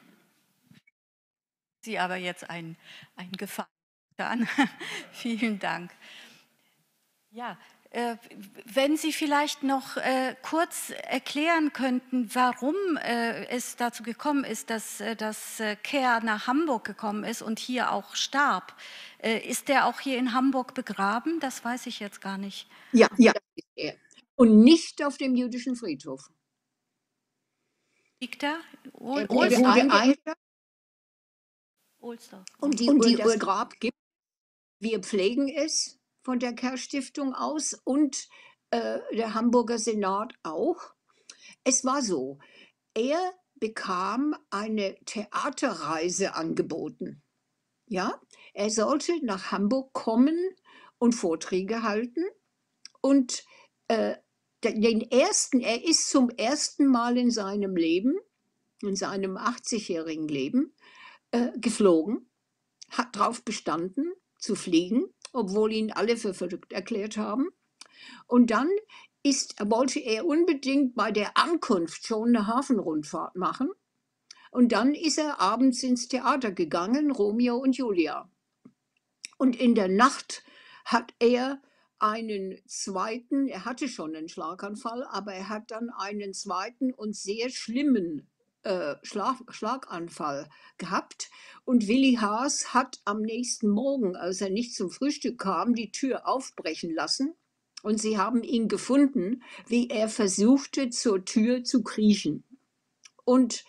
Sie aber jetzt ein Gefallen getan. Vielen Dank. Ja, wenn Sie vielleicht noch kurz erklären könnten, warum es dazu gekommen ist, dass Kerr nach Hamburg gekommen ist und hier auch starb. Ist er auch hier in Hamburg begraben? Das weiß ich jetzt gar nicht. Ja, das ist er. Und nicht auf dem jüdischen Friedhof. Liegt er? Er wurde eingeäschert. Ohlsdorf. Und das Grab gibt, wir pflegen es von der Kerr-Stiftung aus und der Hamburger Senat auch. Es war so, er bekam eine Theaterreise angeboten. Ja, er sollte nach Hamburg kommen und Vorträge halten. Und er ist zum ersten Mal in seinem Leben, in seinem 80-jährigen Leben, geflogen, hat darauf bestanden, zu fliegen, obwohl ihn alle für verrückt erklärt haben. Und dann wollte er unbedingt bei der Ankunft schon eine Hafenrundfahrt machen. Und dann ist er abends ins Theater gegangen, Romeo und Julia. Und in der Nacht hat er einen zweiten, er hatte schon einen Schlaganfall, aber er hat dann einen zweiten und sehr schlimmen Schlaganfall gehabt. Und Willi Haas hat am nächsten Morgen, als er nicht zum Frühstück kam, die Tür aufbrechen lassen. Und sie haben ihn gefunden, wie er versuchte, zur Tür zu kriechen. Und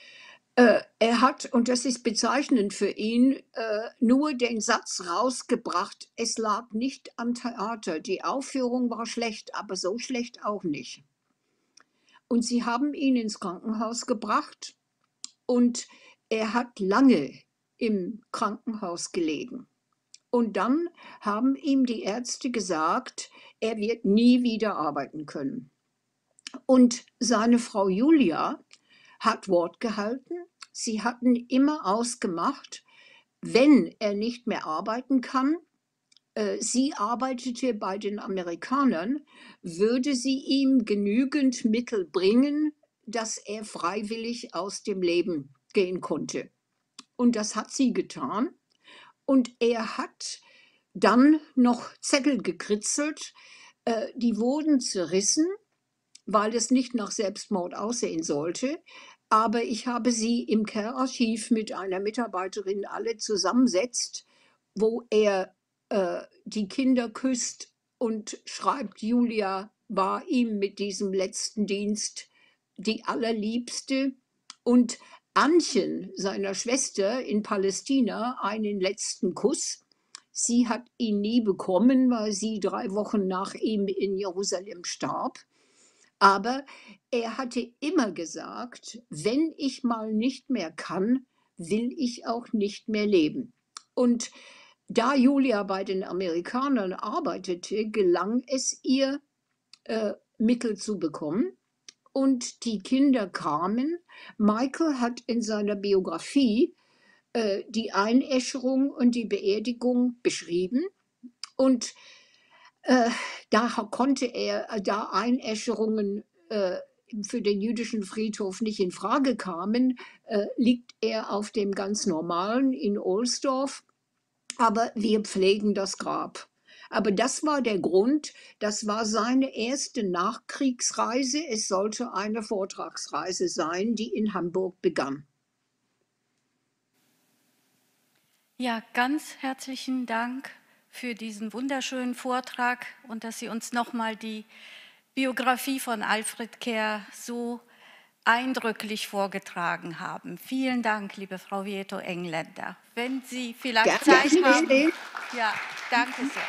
er hat, und das ist bezeichnend für ihn, nur den Satz rausgebracht, es lag nicht am Theater. Die Aufführung war schlecht, aber so schlecht auch nicht. Und sie haben ihn ins Krankenhaus gebracht und er hat lange im Krankenhaus gelegen. Und dann haben ihm die Ärzte gesagt, er wird nie wieder arbeiten können. Und seine Frau Julia hat Wort gehalten. Sie hatten immer ausgemacht, wenn er nicht mehr arbeiten kann, sie arbeitete bei den Amerikanern, würde sie ihm genügend Mittel bringen, dass er freiwillig aus dem Leben gehen konnte. Und das hat sie getan. Und er hat dann noch Zettel gekritzelt, die wurden zerrissen, weil es nicht nach Selbstmord aussehen sollte. Aber ich habe sie im Care-Archiv mit einer Mitarbeiterin alle zusammensetzt, wo er die Kinder küsst und schreibt, Julia war ihm mit diesem letzten Dienst die allerliebste und Anchen, seiner Schwester in Palästina, einen letzten Kuss. Sie hat ihn nie bekommen, weil sie 3 Wochen nach ihm in Jerusalem starb. Aber er hatte immer gesagt, wenn ich mal nicht mehr kann, will ich auch nicht mehr leben. Und da Julia bei den Amerikanern arbeitete, gelang es ihr, Mittel zu bekommen. Und die Kinder kamen. Michael hat in seiner Biografie die Einäscherung und die Beerdigung beschrieben. Und da konnte er, da Einäscherungen für den jüdischen Friedhof nicht in Frage kamen, liegt er auf dem ganz normalen in Ohlsdorf. Aber wir pflegen das Grab. Aber das war der Grund, das war seine erste Nachkriegsreise. Es sollte eine Vortragsreise sein, die in Hamburg begann. Ja, ganz herzlichen Dank für diesen wunderschönen Vortrag und dass Sie uns nochmal die Biografie von Alfred Kerr so eindrücklich vorgetragen haben. Vielen Dank, liebe Frau Vietto-Engländer. Wenn Sie vielleicht Zeit haben. Ja, danke sehr.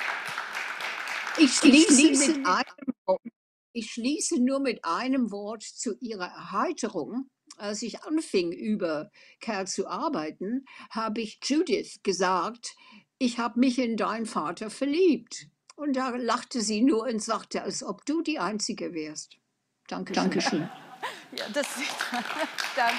Ich schließe nur mit einem Wort zu Ihrer Erheiterung. Als ich anfing, über Kerr zu arbeiten, habe ich Judith gesagt, ich habe mich in deinen Vater verliebt. Und da lachte sie nur und sagte, als ob du die Einzige wärst. Dankeschön. Ja, das sieht man. Danke.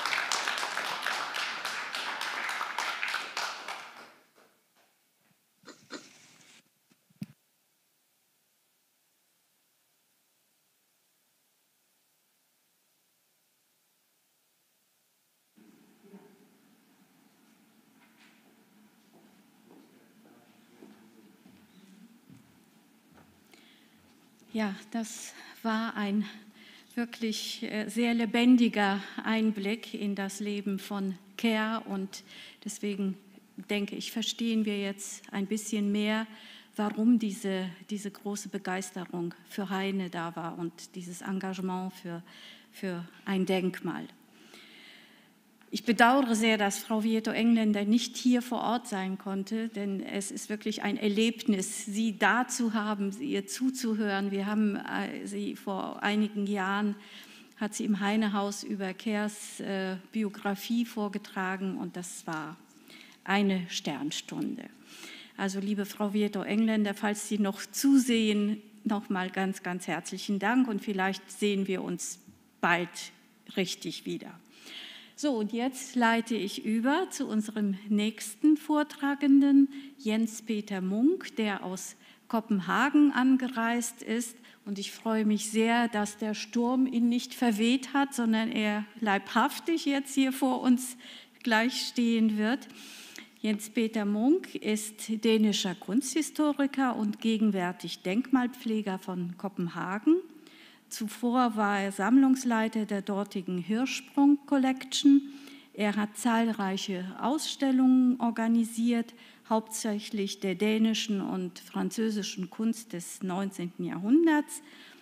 Ja, das war ein wirklich sehr lebendiger Einblick in das Leben von Kerr und deswegen denke ich, verstehen wir jetzt ein bisschen mehr, warum diese große Begeisterung für Heine da war und dieses Engagement für ein Denkmal. Ich bedauere sehr, dass Frau Vietto-Engländer nicht hier vor Ort sein konnte, denn es ist wirklich ein Erlebnis, sie da zu haben, ihr zuzuhören. Wir haben sie vor einigen Jahren, hat sie im Heinehaus über Kerrs Biografie vorgetragen und das war eine Sternstunde. Also liebe Frau Vietto-Engländer, falls Sie noch zusehen, nochmal ganz, ganz herzlichen Dank und vielleicht sehen wir uns bald richtig wieder. So, und jetzt leite ich über zu unserem nächsten Vortragenden, Jens-Peter Munk, der aus Kopenhagen angereist ist. Und ich freue mich sehr, dass der Sturm ihn nicht verweht hat, sondern er leibhaftig jetzt hier vor uns gleich stehen wird. Jens-Peter Munk ist dänischer Kunsthistoriker und gegenwärtig Denkmalpfleger von Kopenhagen. Zuvor war er Sammlungsleiter der dortigen Hirschsprung Collection. Er hat zahlreiche Ausstellungen organisiert, hauptsächlich der dänischen und französischen Kunst des 19. Jahrhunderts.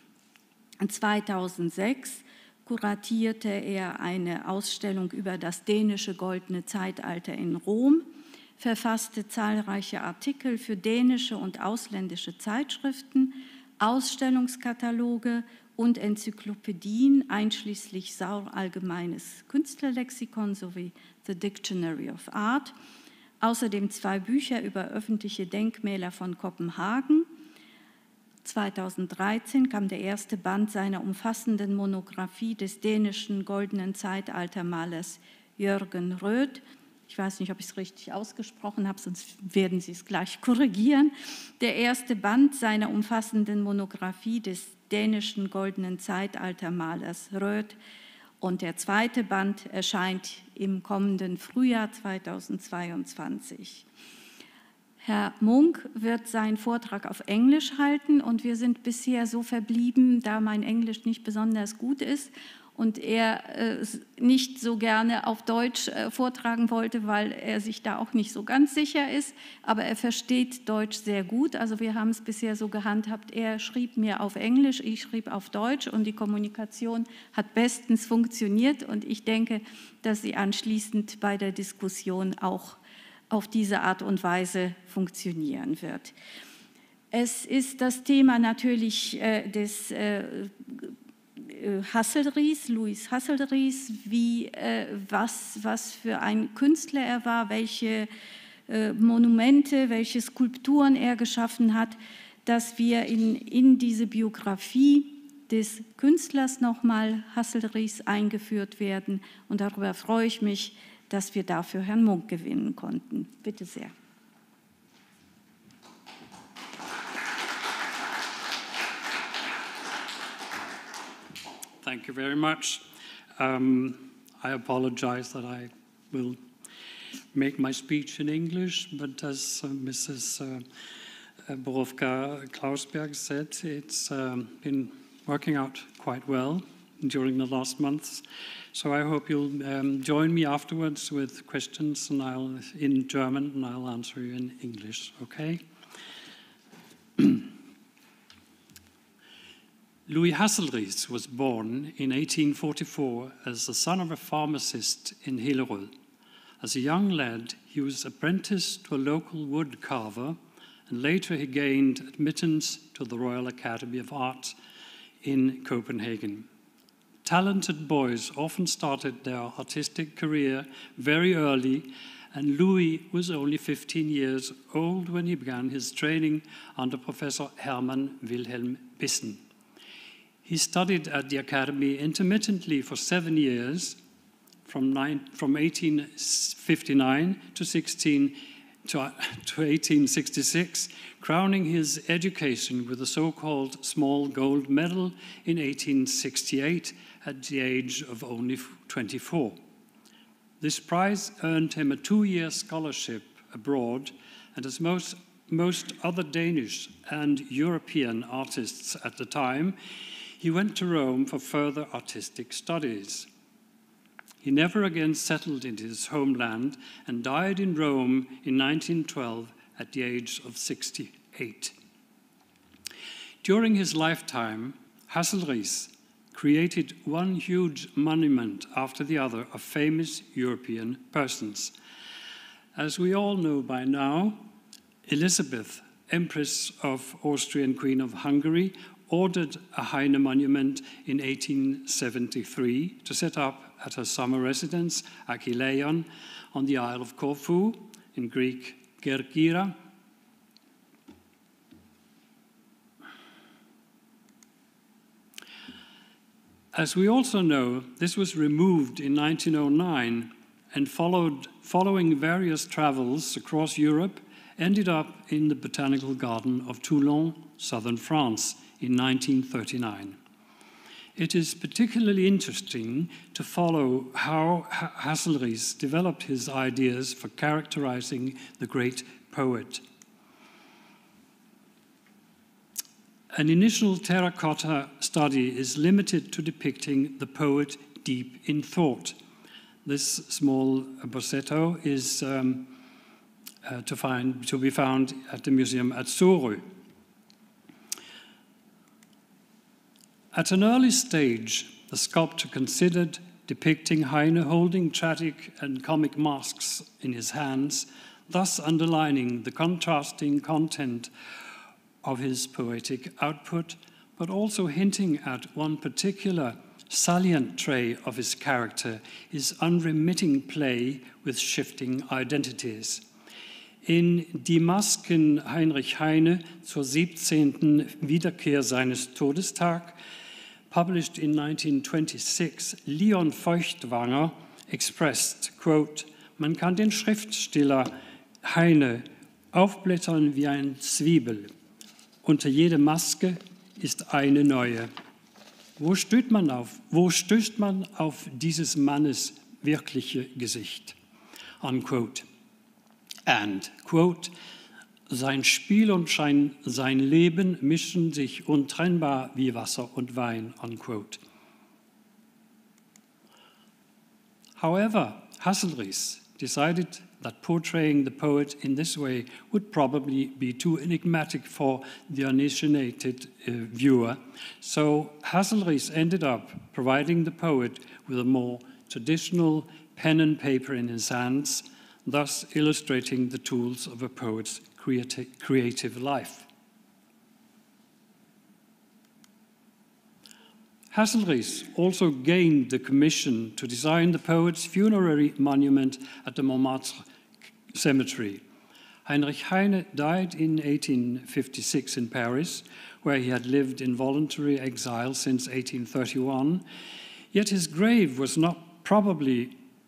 2006 kuratierte er eine Ausstellung über das dänische goldene Zeitalter in Rom, verfasste zahlreiche Artikel für dänische und ausländische Zeitschriften, Ausstellungskataloge und Enzyklopädien, einschließlich Saur Allgemeines Künstlerlexikon sowie The Dictionary of Art. Außerdem 2 Bücher über öffentliche Denkmäler von Kopenhagen. 2013 kam der erste Band seiner umfassenden Monographie des dänischen goldenen Zeitaltermalers Jürgen Röth. Ich weiß nicht, ob ich es richtig ausgesprochen habe, sonst werden Sie es gleich korrigieren. Der erste Band seiner umfassenden Monographie des dänischen goldenen Zeitaltermalers Röth und der zweite Band erscheint im kommenden Frühjahr 2022. Herr Munk wird seinen Vortrag auf Englisch halten und wir sind bisher so verblieben, da mein Englisch nicht besonders gut ist und er nicht so gerne auf Deutsch vortragen wollte, weil er sich da auch nicht so ganz sicher ist, aber er versteht Deutsch sehr gut. Also wir haben es bisher so gehandhabt, er schrieb mir auf Englisch, ich schrieb auf Deutsch und die Kommunikation hat bestens funktioniert und ich denke, dass sie anschließend bei der Diskussion auch auf diese Art und Weise funktionieren wird. Es ist das Thema natürlich des Hasselries, Louis Hasselries, was für ein Künstler er war, welche Monumente, welche Skulpturen er geschaffen hat, dass wir in diese Biografie des Künstlers nochmal Hasselries eingeführt werden. Und darüber freue ich mich, dass wir dafür Herrn Munk gewinnen konnten. Bitte sehr. Thank you very much. I apologize that I will make my speech in English, but as Mrs. Borowka-Klausberg said, it's been working out quite well during the last months. So I hope you'll join me afterwards with questions and in German, and I'll answer you in English, okay? Louis Hasselries was born in 1844 as the son of a pharmacist in Hillerød. As a young lad, he was apprenticed to a local wood carver, and later he gained admittance to the Royal Academy of Art in Copenhagen. Talented boys often started their artistic career very early, and Louis was only 15 years old when he began his training under Professor Herman Wilhelm Bissen. He studied at the Academy intermittently for 7 years, from 1859 to 1866, crowning his education with the so-called Small Gold Medal in 1868 at the age of only 24. This prize earned him a 2-year scholarship abroad, and as most other Danish and European artists at the time, he went to Rome for further artistic studies. He never again settled in his homeland and died in Rome in 1912 at the age of 68. During his lifetime, Hasselries created one huge monument after the other of famous European persons. As we all know by now, Elizabeth, Empress of Austria and Queen of Hungary, ordered a Heine monument in 1873 to set up at her summer residence, Aquileion, on the Isle of Corfu, in Greek Kerkyra. As we also know, this was removed in 1909 and following various travels across Europe, ended up in the Botanical Garden of Toulon, southern France, in 1939. It is particularly interesting to follow how Hasselries developed his ideas for characterizing the great poet. An initial terracotta study is limited to depicting the poet deep in thought. This small bossetto is to be found at the museum at Sorø. At an early stage, the sculptor considered depicting Heine holding tragic and comic masks in his hands, thus underlining the contrasting content of his poetic output, but also hinting at one particular salient trait of his character, his unremitting play with shifting identities. In Die Masken Heinrich Heine zur 17. Wiederkehr seines Todestag, published in 1926, Leon Feuchtwanger expressed, quote, man kann den Schriftsteller Heine aufblättern wie ein Zwiebel. Unter jede Maske ist eine neue. Wo stößt man auf dieses Mannes wirkliche Gesicht? Unquote. And, quote, sein Spiel und sein Leben mischen sich untrennbar wie Wasser und Wein, unquote. However, Hasselries decided that portraying the poet in this way would probably be too enigmatic for the uninitiated viewer, so Hasselries ended up providing the poet with a more traditional pen and paper in his hands, thus illustrating the tools of a poet's creative life. Hasselries also gained the commission to design the poet's funerary monument at the Montmartre Cemetery. Heinrich Heine died in 1856 in Paris, where he had lived in voluntary exile since 1831, yet his grave was not properly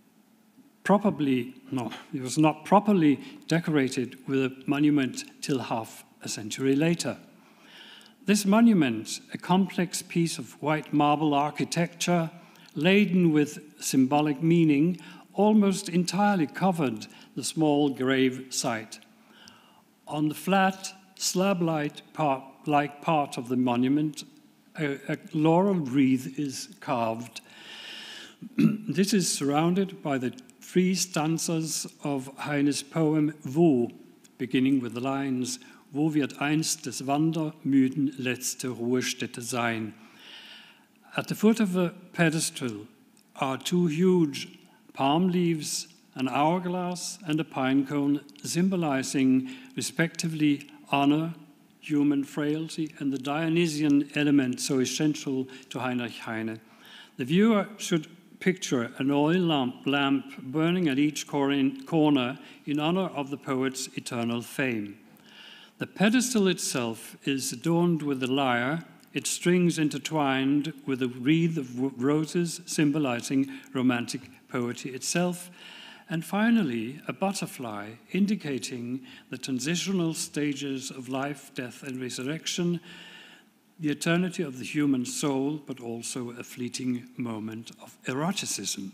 decorated with a monument till half a century later. This monument, a complex piece of white marble architecture laden with symbolic meaning, almost entirely covered the small grave site. On the flat, slab-like part of the monument, a laurel wreath is carved. This is surrounded by the 3 stanzas of Heine's poem Wo, beginning with the lines, Wo wird einst des Wandermüden letzte Ruhestätte sein? At the foot of the pedestal are 2 huge palm leaves, an hourglass and a pine cone, symbolizing respectively honor, human frailty, and the Dionysian element so essential to Heinrich Heine. The viewer should picture an oil lamp burning at each corner in honor of the poet's eternal fame. The pedestal itself is adorned with a lyre, its strings intertwined with a wreath of roses symbolizing romantic poetry itself, and finally a butterfly indicating the transitional stages of life, death, and resurrection, the eternity of the human soul, but also a fleeting moment of eroticism.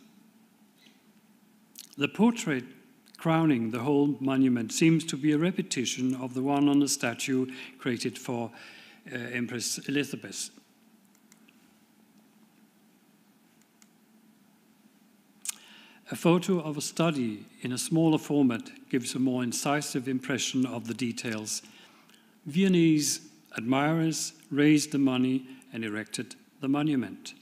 The portrait crowning the whole monument seems to be a repetition of the one on the statue created for Empress Elizabeth. A photo of a study in a smaller format gives a more incisive impression of the details. Viennese admirers raised the money and erected the monument.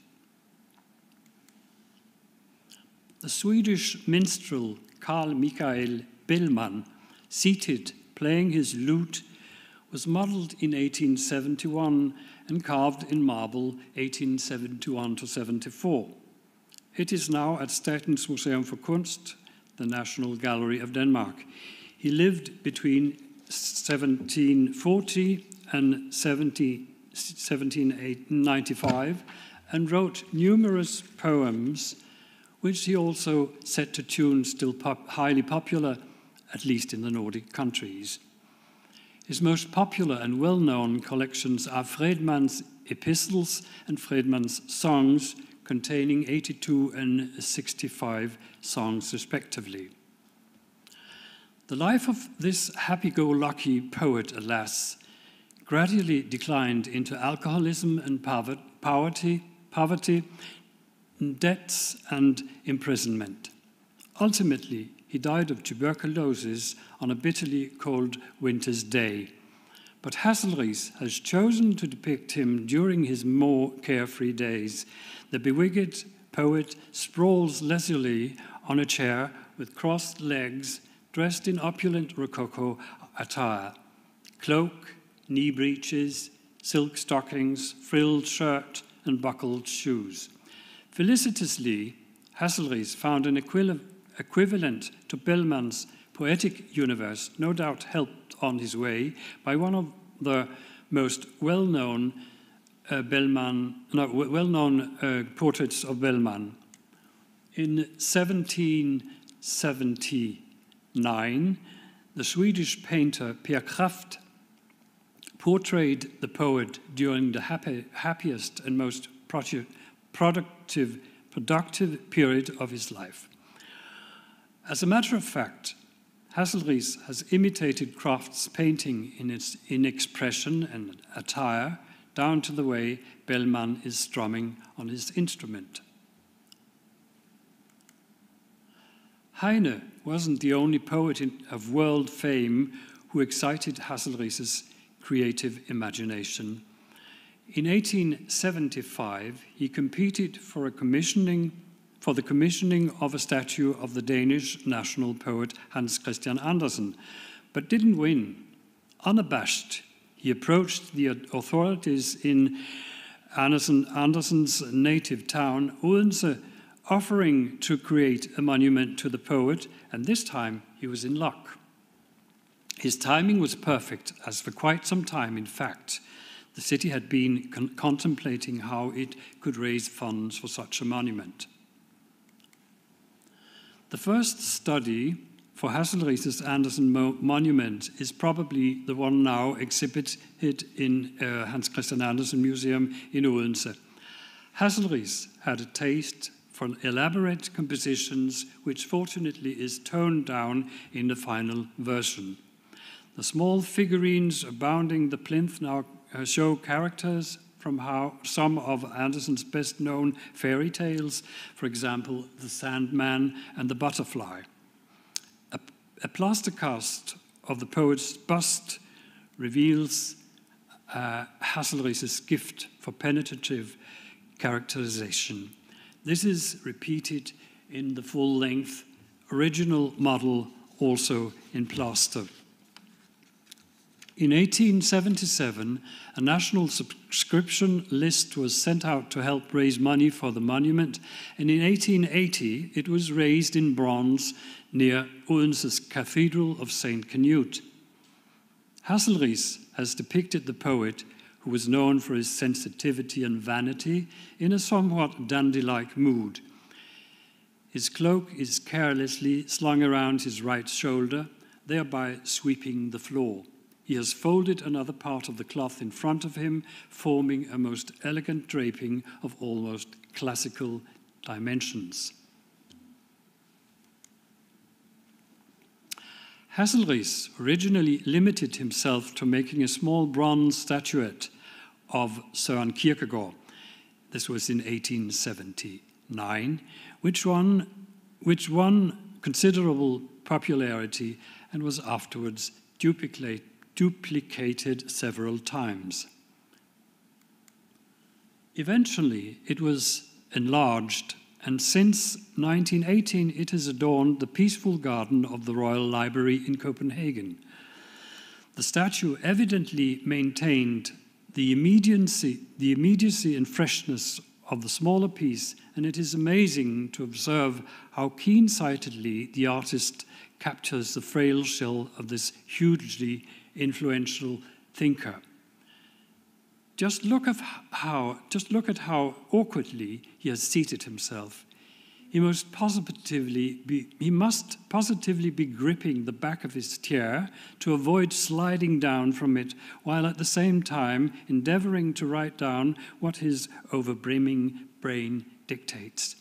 The Swedish minstrel Carl Michael Bellman, seated playing his lute, was modeled in 1871 and carved in marble 1871 to 74. It is now at Statens Museum for Kunst, the National Gallery of Denmark. He lived between 1740 and 1795 and wrote numerous poems, which he also set to tunes still highly popular, at least in the Nordic countries. His most popular and well-known collections are Fredmans epistles and Friedman's songs, containing 82 and 65 songs respectively. The life of this happy-go-lucky poet, alas, gradually declined into alcoholism and poverty, debts and imprisonment. Ultimately, he died of tuberculosis on a bitterly cold winter's day. But Hasselries has chosen to depict him during his more carefree days. The bewigged poet sprawls leisurely on a chair with crossed legs, dressed in opulent Rococo attire, cloak, knee breeches, silk stockings, frilled shirt, and buckled shoes. Felicitously, Hasselries found an equivalent to Bellman's poetic universe, no doubt helped on his way by one of the most well-known portraits of Bellman. In 1779, the Swedish painter Per Kraft portrayed the poet during the happiest and most productive period of his life. As a matter of fact, Hasselries has imitated Kraft's painting in expression and attire, down to the way Bellman is strumming on his instrument. Heine wasn't the only poet of world fame who excited Hasselries's creative imagination. In 1875, he competed for the commissioning of a statue of the Danish national poet Hans Christian Andersen, but didn't win. Unabashed, he approached the authorities in Andersen's native town, Odense, offering to create a monument to the poet, and this time he was in luck. His timing was perfect, as for quite some time, in fact, the city had been contemplating how it could raise funds for such a monument. The first study for Hasselries's Andersen monument is probably the one now exhibited in Hans Christian Andersen Museum in Odense. Hasselries had a taste for elaborate compositions, which fortunately is toned down in the final version. The small figurines abounding the plinth now show characters from some of Andersen's best-known fairy tales, for example, The Sandman and the Butterfly. A plaster cast of the poet's bust reveals Hasselries's gift for penetrative characterization. This is repeated in the full-length original model, also in plaster. In 1877, a national subscription list was sent out to help raise money for the monument, and in 1880 it was raised in bronze near Odense's Cathedral of St. Canute. Hasselries has depicted the poet, who was known for his sensitivity and vanity, in a somewhat dandy-like mood. His cloak is carelessly slung around his right shoulder, thereby sweeping the floor. He has folded another part of the cloth in front of him, forming a most elegant draping of almost classical dimensions. Hasselries originally limited himself to making a small bronze statuette of Søren Kierkegaard. This was in 1879, which won considerable popularity and was afterwards duplicated several times. Eventually, it was enlarged, and since 1918, it has adorned the peaceful garden of the Royal Library in Copenhagen. The statue evidently maintained the immediacy and freshness of the smaller piece, and it is amazing to observe how keen-sightedly the artist captures the frail shell of this hugely influential thinker. Just look at how awkwardly he has seated himself. he must positively be gripping the back of his chair to avoid sliding down from it, while at the same time endeavoring to write down what his overbrimming brain dictates.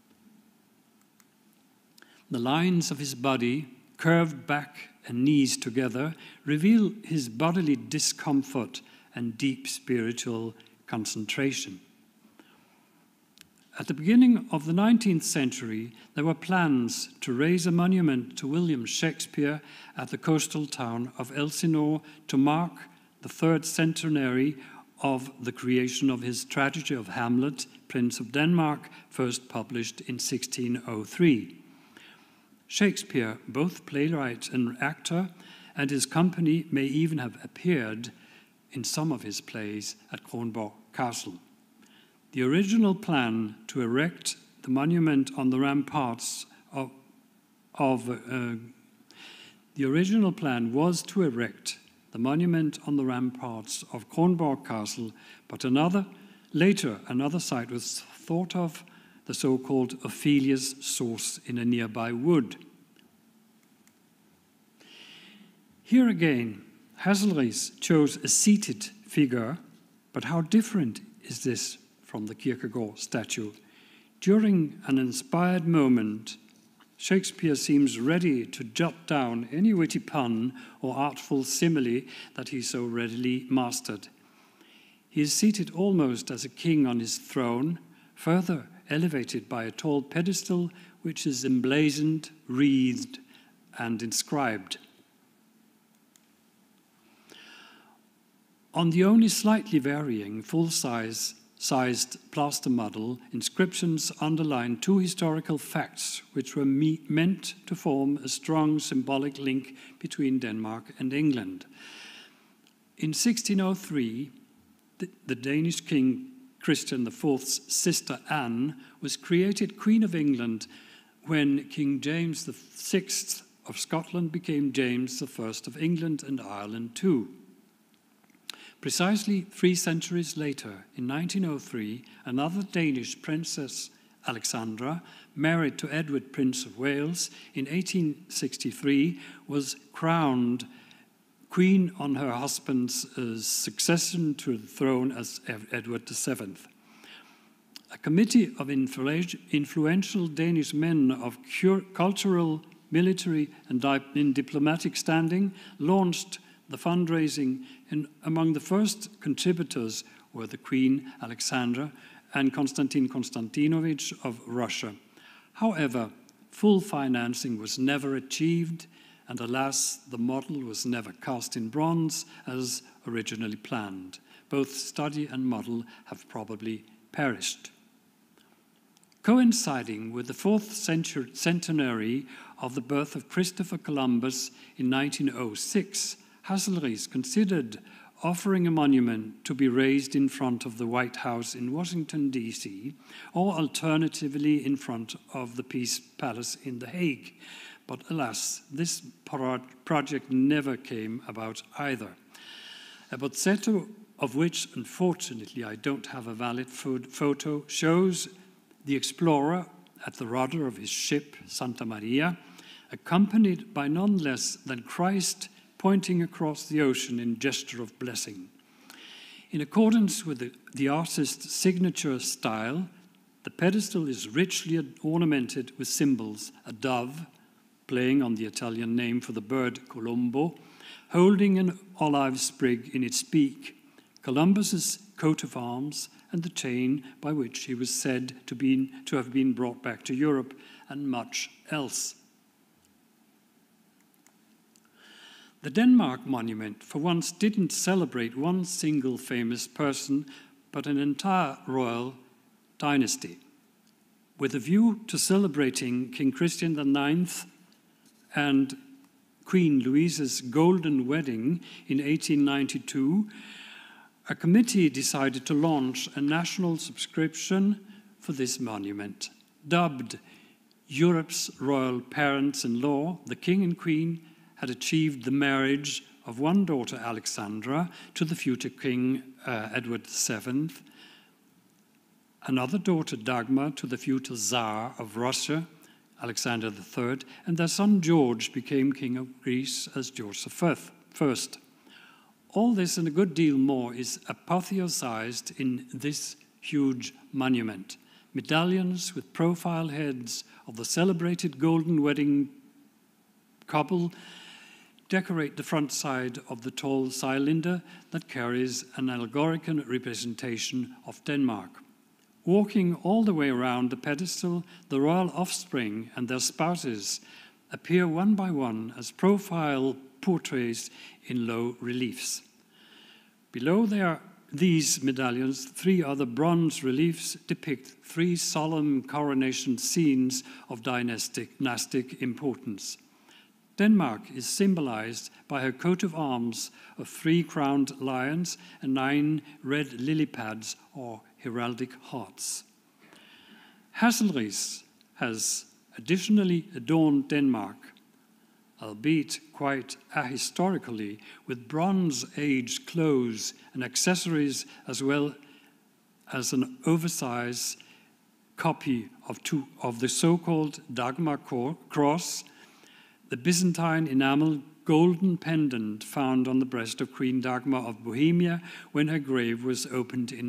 The lines of his body, curved back and knees together, reveal his bodily discomfort and deep spiritual concentration. At the beginning of the 19th century, there were plans to raise a monument to William Shakespeare at the coastal town of Elsinore to mark the third centenary of the creation of his tragedy of Hamlet, Prince of Denmark, first published in 1603. Shakespeare, both playwright and actor, and his company may even have appeared in some of his plays at Kronborg Castle. The original plan to erect the monument on the ramparts the original plan was to erect the monument on the ramparts of Kronborg Castle, but later another site was thought of, the so-called Ophelia's source in a nearby wood. Here again, Hasselriis chose a seated figure, but how different is this from the Kierkegaard statue? During an inspired moment, Shakespeare seems ready to jot down any witty pun or artful simile that he so readily mastered. He is seated almost as a king on his throne, further elevated by a tall pedestal which is emblazoned, wreathed, and inscribed. On the only slightly varying full-sized plaster model, inscriptions underline two historical facts which were meant to form a strong symbolic link between Denmark and England. In 1603, the Danish king Christian IV's sister Anne was created Queen of England when King James VI of Scotland became James I of England and Ireland too. Precisely 3 centuries later, in 1903, another Danish princess, Alexandra, married to Edward, Prince of Wales, in 1863, was crowned queen on her husband's succession to the throne as Edward VII. A committee of influential Danish men of cultural, military, and diplomatic standing launched the fundraising, and among the first contributors were the Queen Alexandra and Konstantin Konstantinovich of Russia. However, full financing was never achieved, and alas, the model was never cast in bronze as originally planned. Both study and model have probably perished. Coinciding with the 4th centenary of the birth of Christopher Columbus in 1906, Hasselriis considered offering a monument to be raised in front of the White House in Washington, D.C., or alternatively in front of the Peace Palace in The Hague. But alas, this project never came about either. A bozzetto, of which unfortunately I don't have a valid photo, shows the explorer at the rudder of his ship, Santa Maria, accompanied by none less than Christ pointing across the ocean in gesture of blessing. In accordance with the artist's signature style, the pedestal is richly ornamented with symbols: a dove, playing on the Italian name for the bird Colombo, holding an olive sprig in its beak, Columbus's coat of arms, and the chain by which he was said to have been brought back to Europe, and much else. The Denmark monument for once didn't celebrate one single famous person, but an entire royal dynasty. With a view to celebrating King Christian IX and Queen Louise's golden wedding in 1892, a committee decided to launch a national subscription for this monument. Dubbed Europe's royal parents-in-law, the King and Queen had achieved the marriage of one daughter, Alexandra, to the future King Edward VII. another daughter, Dagmar, to the future Tsar of Russia, Alexander III, and their son George became king of Greece as George I. All this and a good deal more is apotheosized in this huge monument. Medallions with profile heads of the celebrated golden wedding couple decorate the front side of the tall cylinder that carries an allegorical representation of Denmark. Walking all the way around the pedestal, the royal offspring and their spouses appear one by one as profile portraits in low reliefs. Below these medallions, 3 other bronze reliefs depict 3 solemn coronation scenes of dynastic importance. Denmark is symbolized by her coat of arms of 3 crowned lions and 9 red lily pads or heraldic hearts. Hasselries has additionally adorned Denmark, albeit quite ahistorically, with Bronze Age clothes and accessories, as well as an oversized copy of the so-called Dagmar cross, the Byzantine enamel golden pendant found on the breast of Queen Dagmar of Bohemia when her grave was opened in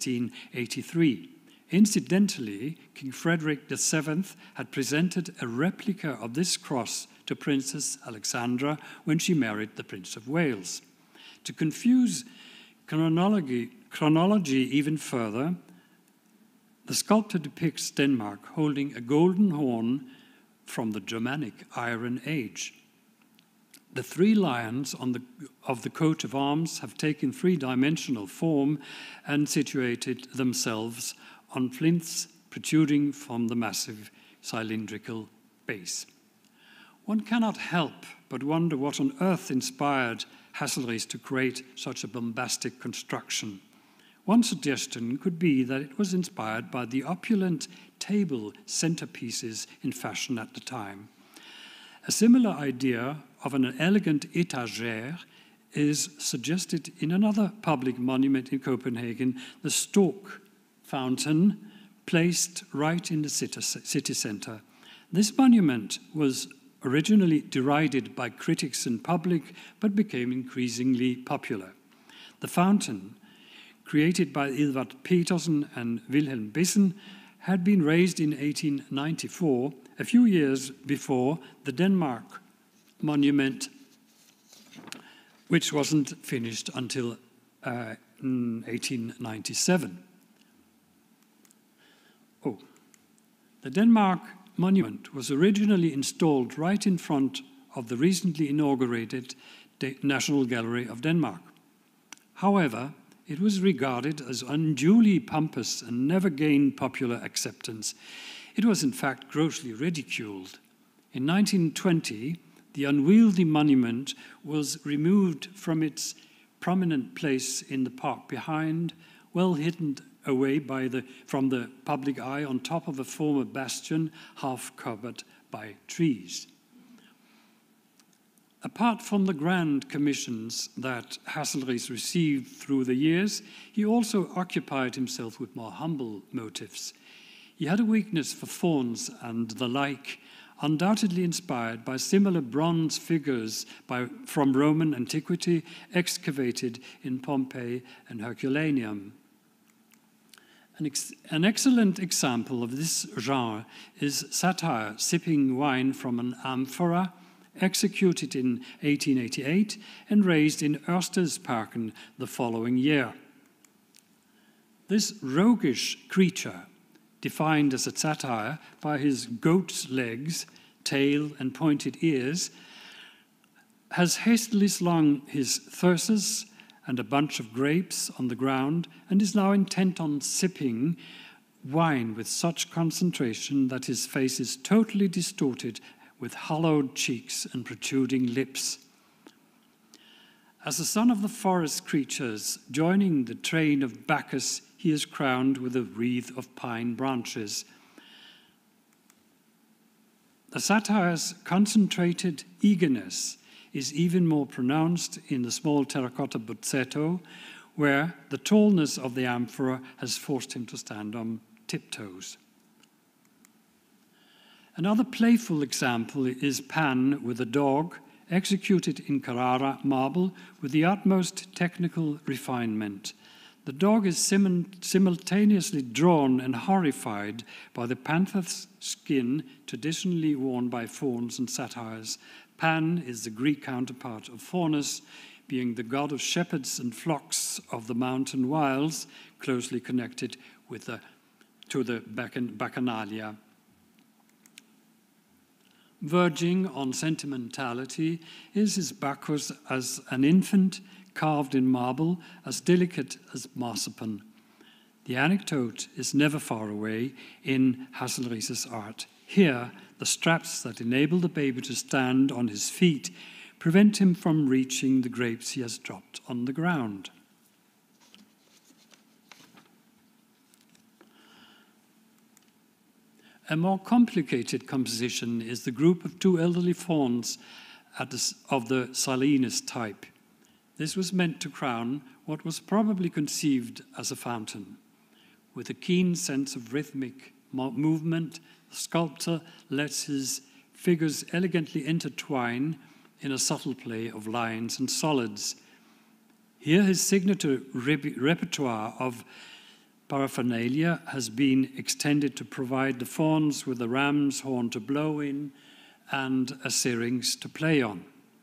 1683. Incidentally, King Frederick VII had presented a replica of this cross to Princess Alexandra when she married the Prince of Wales. To confuse chronology even further, the sculptor depicts Denmark holding a golden horn from the Germanic Iron Age. The 3 lions of the coat of arms have taken 3-dimensional form and situated themselves on flints protruding from the massive cylindrical base. One cannot help but wonder what on earth inspired Hasselries to create such a bombastic construction. One suggestion could be that it was inspired by the opulent table centerpieces in fashion at the time. A similar idea of an elegant étagère is suggested in another public monument in Copenhagen, the Stork Fountain, placed right in the city center. This monument was originally derided by critics and public, but became increasingly popular. The fountain, created by Edvard Petersen and Wilhelm Bissen, had been raised in 1894, a few years before the Denmark monument, which wasn't finished until 1897. The Denmark monument was originally installed right in front of the recently inaugurated National Gallery of Denmark. However, it was regarded as unduly pompous and never gained popular acceptance. It was in fact grossly ridiculed. In 1920, the unwieldy monument was removed from its prominent place in the park behind, well hidden away from the public eye on top of a former bastion, half covered by trees. Apart from the grand commissions that Hasselries received through the years, he also occupied himself with more humble motives. He had a weakness for fawns and the like, undoubtedly inspired by similar bronze figures from Roman antiquity excavated in Pompeii and Herculaneum. An excellent example of this genre is satire sipping wine from an amphora, executed in 1888 and raised in Ørstedsparken the following year. This roguish creature, defined as a satire by his goat's legs, tail and pointed ears, has hastily slung his thyrsus and a bunch of grapes on the ground and is now intent on sipping wine with such concentration that his face is totally distorted with hollowed cheeks and protruding lips. As the son of the forest creatures, joining the train of Bacchus, he is crowned with a wreath of pine branches. The satire's concentrated eagerness is even more pronounced in the small terracotta bozzetto, where the tallness of the amphora has forced him to stand on tiptoes. Another playful example is Pan with a dog, executed in Carrara marble with the utmost technical refinement. The dog is simultaneously drawn and horrified by the panther's skin traditionally worn by fauns and satyrs. Pan is the Greek counterpart of Faunus, being the god of shepherds and flocks of the mountain wilds, closely connected to the Bacchanalia. Verging on sentimentality is his Bacchus as an infant, carved in marble, as delicate as marzipan. The anecdote is never far away in Hasselries's art. Here, the straps that enable the baby to stand on his feet prevent him from reaching the grapes he has dropped on the ground. A more complicated composition is the group of two elderly fauns of the Silenus type. This was meant to crown what was probably conceived as a fountain. With a keen sense of rhythmic movement, the sculptor lets his figures elegantly intertwine in a subtle play of lines and solids. Here his signature repertoire of paraphernalia has been extended to provide the fauns with a ram's horn to blow in and a syrinx to play on.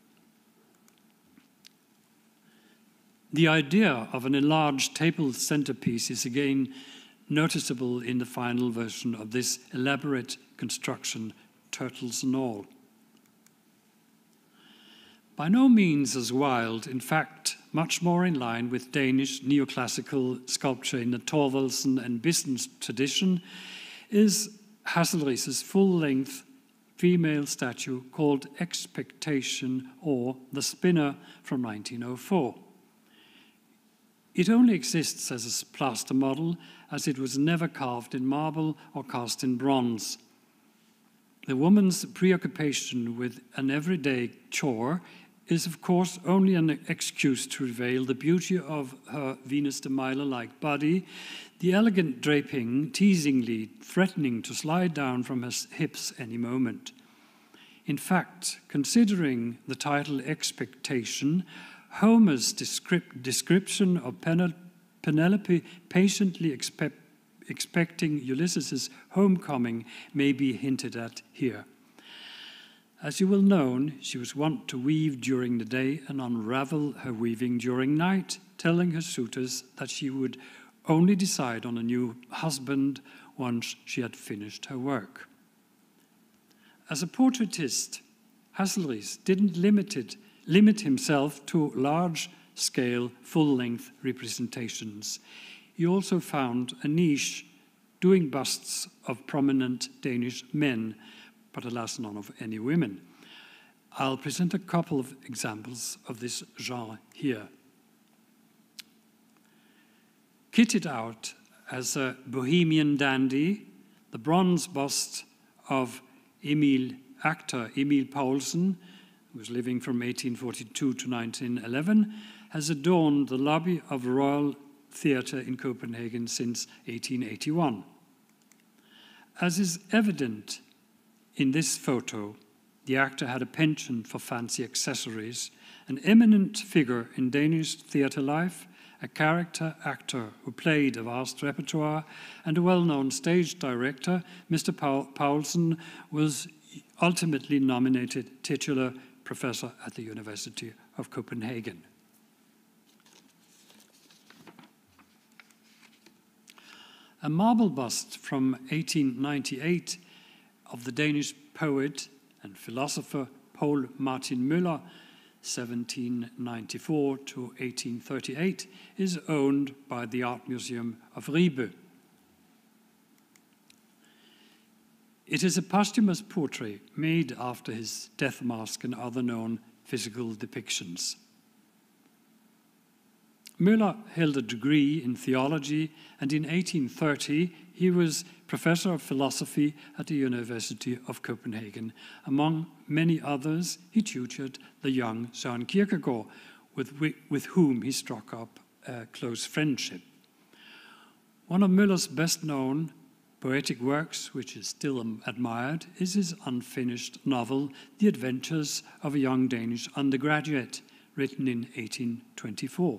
The idea of an enlarged table centerpiece is again noticeable in the final version of this elaborate construction, turtles and all. By no means as wild, in fact, much more in line with Danish neoclassical sculpture in the Thorvaldsen and Bissens tradition, is Hasselries's full-length female statue called Expectation, or The Spinner, from 1904. It only exists as a plaster model, as it was never carved in marble or cast in bronze. The woman's preoccupation with an everyday chore is, of course, only an excuse to reveal the beauty of her Venus de Milo-like body, the elegant draping teasingly threatening to slide down from her hips any moment. In fact, considering the title Expectation, Homer's description of Penelope patiently expecting Ulysses' homecoming may be hinted at here. As you will know, she was wont to weave during the day and unravel her weaving during night, telling her suitors that she would only decide on a new husband once she had finished her work. As a portraitist, Hasselries didn't limit himself to large-scale, full-length representations. He also found a niche doing busts of prominent Danish men, but alas, none of any women. I'll present a couple of examples of this genre here. Kitted out as a bohemian dandy, the bronze bust of actor Emil Paulsen, who was living from 1842 to 1911, has adorned the lobby of Royal Theatre in Copenhagen since 1881. As is evident in this photo, the actor had a penchant for fancy accessories, an eminent figure in Danish theatre life, a character actor who played a vast repertoire, and a well-known stage director. Mr. Paulsen was ultimately nominated titular professor at the University of Copenhagen. A marble bust from 1898 of the Danish poet and philosopher Poul Martin Møller, 1794 to 1838, is owned by the Art Museum of Ribe. It is a posthumous portrait made after his death mask and other known physical depictions. Møller held a degree in theology, and in 1830 he was professor of philosophy at the University of Copenhagen. Among many others, he tutored the young Søren Kierkegaard, with whom he struck up close friendship. One of Müller's best-known poetic works, which is still admired, is his unfinished novel, The Adventures of a Young Danish Undergraduate, written in 1824.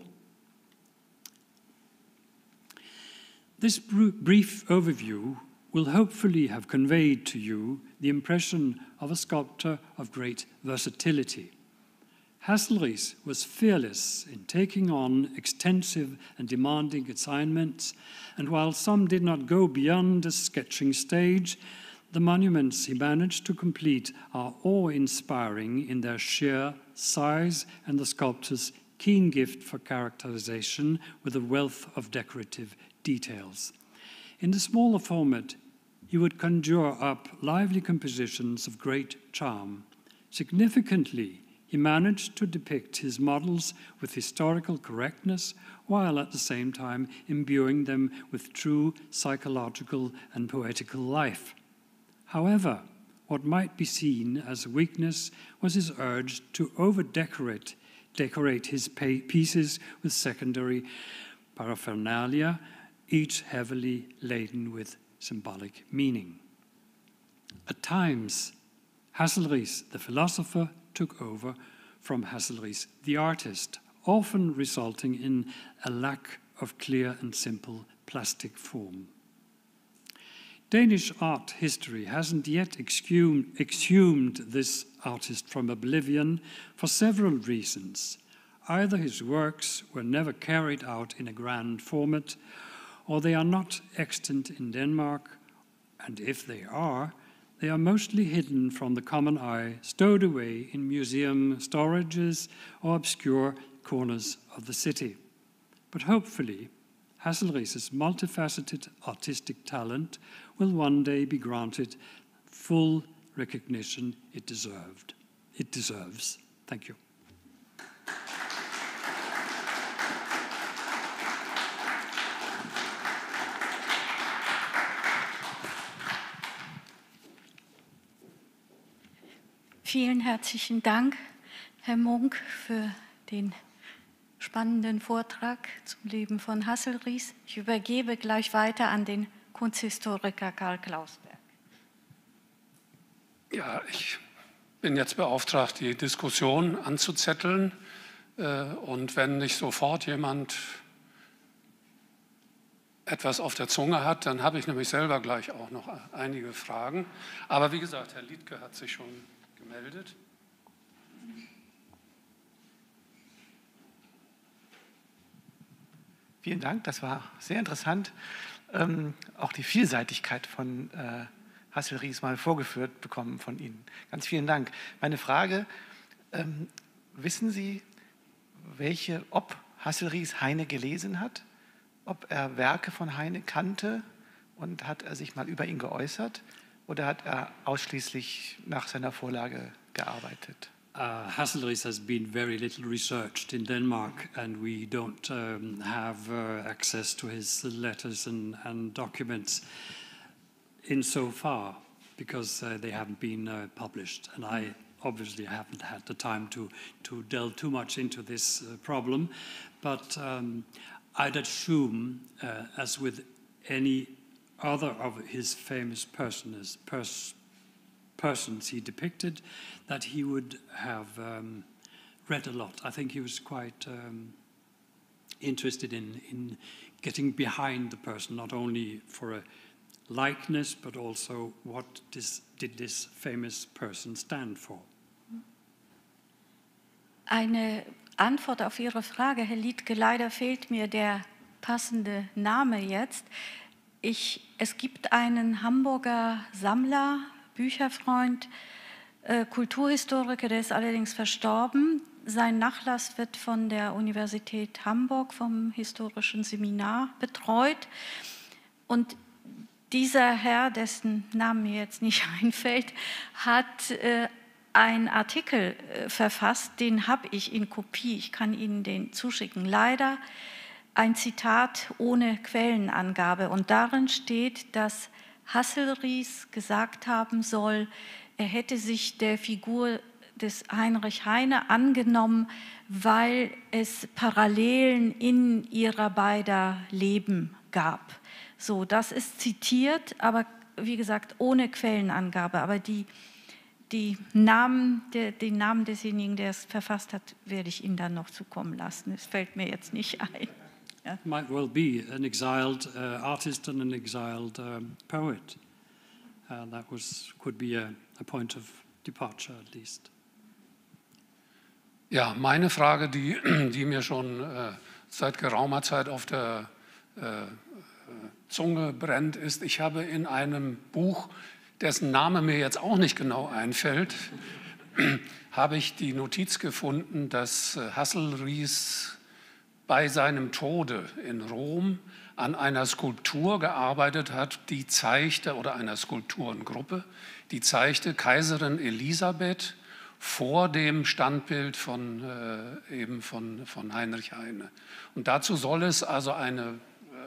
This brief overview will hopefully have conveyed to you the impression of a sculptor of great versatility. Hasselriis was fearless in taking on extensive and demanding assignments, and while some did not go beyond the sketching stage, the monuments he managed to complete are awe-inspiring in their sheer size and the sculptor's keen gift for characterization with a wealth of decorative details. In the smaller format, he would conjure up lively compositions of great charm. Significantly, he managed to depict his models with historical correctness, while at the same time imbuing them with true psychological and poetical life. However, what might be seen as a weakness was his urge to over-decorate his pieces with secondary paraphernalia, each heavily laden with symbolic meaning. At times, Hasselriis, the philosopher, took over from Hasselriis, the artist, often resulting in a lack of clear and simple plastic form. Danish art history hasn't yet exhumed this artist from oblivion for several reasons. Either his works were never carried out in a grand format, or they are not extant in Denmark, and if they are mostly hidden from the common eye, stowed away in museum storages or obscure corners of the city. But hopefully, Hasselriis' multifaceted artistic talent will one day be granted full recognition it deserves. Thank you. Vielen herzlichen Dank, Herr Munk, für den spannenden Vortrag zum Leben von Hasselriis. Ich übergebe gleich weiter an den Kunsthistoriker Karl Klausberg. Ja, ich bin jetzt beauftragt, die Diskussion anzuzetteln. Und wenn nicht sofort jemand etwas auf der Zunge hat, dann habe ich nämlich selber gleich auch noch einige Fragen. Aber wie gesagt, Herr Liedtke hat sich schon gemeldet. Vielen Dank, das war sehr interessant. Auch die Vielseitigkeit von Hasselriis mal vorgeführt bekommen von Ihnen. Ganz vielen Dank. Meine Frage, wissen Sie, ob Hasselriis Heine gelesen hat? Ob er Werke von Heine kannte und hat er sich mal über ihn geäußert? Oder hat er ausschließlich nach seiner Vorlage gearbeitet? Hasselriis has been very little researched in Denmark, and we don't have access to his letters and documents insofar because they haven't been published. And I obviously haven't had the time to delve too much into this problem. But I'd assume, as with any other of his famous persons he depicted, that he would have read a lot. I think he was quite interested in getting behind the person, not only for a likeness, but also what did this famous person stand for. Eine Antwort auf Ihre Frage, Herr Liedtke, leider fehlt mir der passende Name jetzt. Es gibt einen Hamburger Sammler, Bücherfreund, Kulturhistoriker, der ist allerdings verstorben. Sein Nachlass wird von der Universität Hamburg, vom Historischen Seminar betreut. Und dieser Herr, dessen Name mir jetzt nicht einfällt, hat einen Artikel verfasst, den habe ich in Kopie, ich kann Ihnen den zuschicken. Leider ein Zitat ohne Quellenangabe und darin steht, dass Hasselriis gesagt haben soll, er hätte sich der Figur des Heinrich Heine angenommen, weil es Parallelen in ihrer beider Leben gab. So, das ist zitiert, aber wie gesagt ohne Quellenangabe. Aber die Namen desjenigen, der es verfasst hat, werde ich Ihnen dann noch zukommen lassen. Es fällt mir jetzt nicht ein. Ja. Might well be an exiled artist and an exiled poet. That could be a point of departure at least. Ja, meine Frage, die mir schon seit geraumer Zeit auf der Zunge brennt, ist, ich habe in einem Buch, dessen Name mir jetzt auch nicht genau einfällt, habe ich die Notiz gefunden, dass Hassel-Ries bei seinem Tode in Rom an einer Skulptur gearbeitet hat, die zeigte, oder einer Skulpturengruppe, die zeigte Kaiserin Elisabeth vor dem Standbild von Heinrich Heine. Und dazu soll es also ein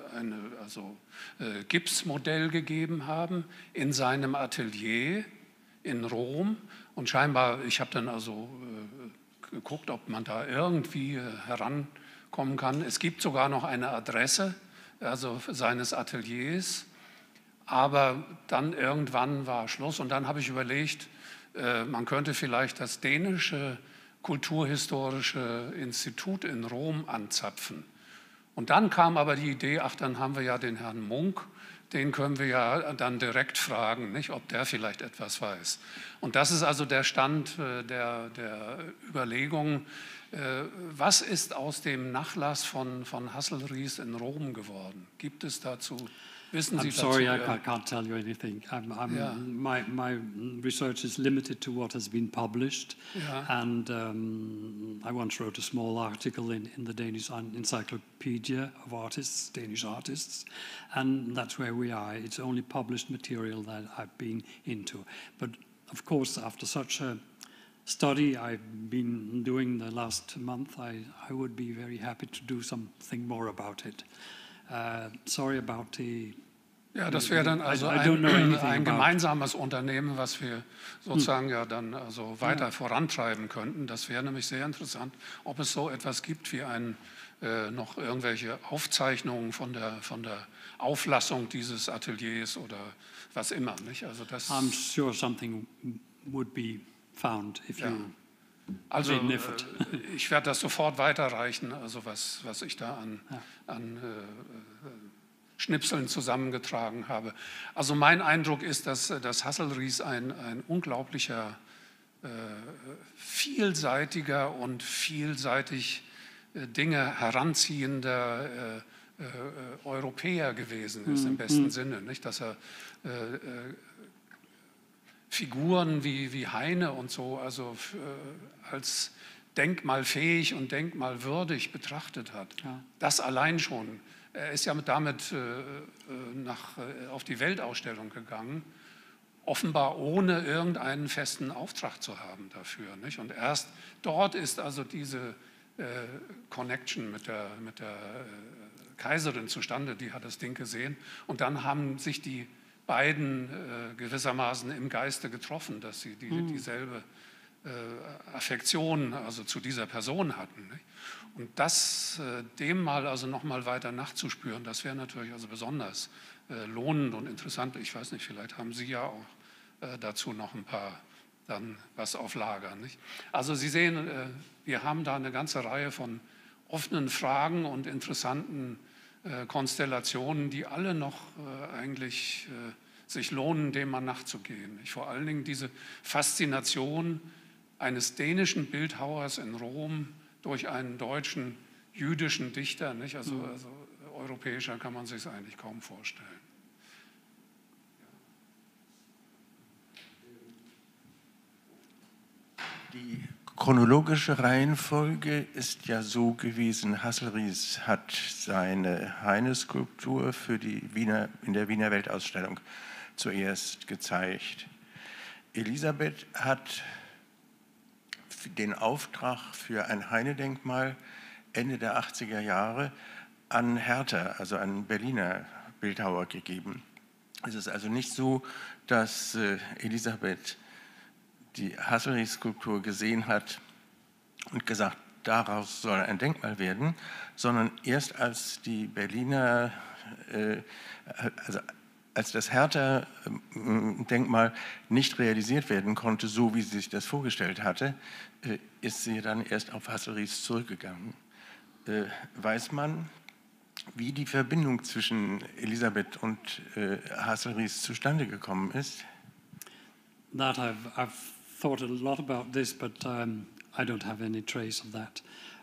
Gipsmodell gegeben haben in seinem Atelier in Rom. Und scheinbar, ich habe dann also geguckt, ob man da irgendwie herankommen kann. Es gibt sogar noch eine Adresse, also seines Ateliers. Aber dann irgendwann war Schluss und dann habe ich überlegt, man könnte vielleicht das dänische Kulturhistorische Institut in Rom anzapfen. Und dann kam aber die Idee, ach, dann haben wir ja den Herrn Munk, den können wir ja dann direkt fragen, nicht, ob der vielleicht etwas weiß. Und das ist also der Stand der Überlegungen. Was ist aus dem Nachlass von Hassel-Ries in Rom geworden? Gibt es dazu? Wissen Sie I'm sorry, dazu? I can't tell you anything. My research is limited to what has been published, and I once wrote a small article in the Danish Encyclopedia of Artists, Danish artists, and that's where we are. It's only published material that I've been into. But of course, after such a study I've been doing the last month, I would be very happy to do something more about it. Sorry about the... Ja, das wäre dann also ein gemeinsames Unternehmen, was wir sozusagen ja dann also weiter vorantreiben könnten. Das wäre nämlich sehr interessant, ob es so etwas gibt wie noch irgendwelche Aufzeichnungen von der Auflassung dieses Ateliers oder was immer. Nicht? Also das, I'm sure something would be found if you... Also ich werde das sofort weiterreichen, also was ich da an Schnipseln zusammengetragen habe. Also mein Eindruck ist, dass Hassel-Ries ein unglaublicher, vielseitiger und vielseitig Dinge heranziehender Europäer gewesen ist, im besten Sinne. Nicht? Dass er Figuren wie Heine und so also als denkmalfähig und denkmalwürdig betrachtet hat. Ja. Das allein schon. Er ist ja damit auf die Weltausstellung gegangen, offenbar ohne irgendeinen festen Auftrag zu haben dafür. Nicht? Und erst dort ist also diese Connection mit der Kaiserin zustande, die hat das Ding gesehen. Und dann haben sich die beiden gewissermaßen im Geiste getroffen, dass sie dieselbe Affektion also zu dieser Person hatten. Nicht? Und das dem mal also noch mal weiter nachzuspüren, das wäre natürlich also besonders lohnend und interessant. Ich weiß nicht, vielleicht haben Sie ja auch dazu noch ein paar dann was auf Lager. Nicht? Also Sie sehen, wir haben da eine ganze Reihe von offenen Fragen und interessanten Konstellationen, die alle noch eigentlich sich lohnen, dem mal nachzugehen. Vor allen Dingen diese Faszination eines dänischen Bildhauers in Rom durch einen deutschen jüdischen Dichter. Nicht? Also europäischer kann man sich es eigentlich kaum vorstellen. Die chronologische Reihenfolge ist ja so gewesen, Hassel-Ries hat seine Heine-Skulptur in der Wiener Weltausstellung zuerst gezeigt. Elisabeth hat den Auftrag für ein Heine-Denkmal Ende der 80er Jahre an Hertha, also einen Berliner Bildhauer, gegeben. Es ist also nicht so, dass Elisabeth die Haselrieth-Skulptur gesehen hat und gesagt, daraus soll ein Denkmal werden, sondern erst als die Berliner, also als das Hertha-Denkmal nicht realisiert werden konnte, so wie sie sich das vorgestellt hatte, ist sie dann erst auf Haselrieth zurückgegangen. Weiß man, wie die Verbindung zwischen Elisabeth und Haselrieth zustande gekommen ist? That I've thought a lot about this, but I don't have any trace of that.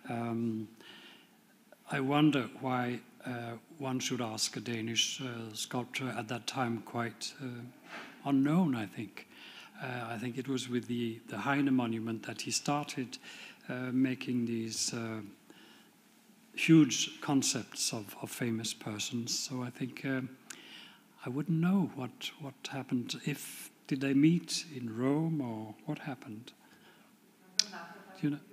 I wonder why one should ask a Danish sculptor at that time, quite unknown, I think. I think it was with the Heine monument that he started making these huge concepts of famous persons. So I think I wouldn't know what happened. Did they meet in Rome or what happened? Do you know?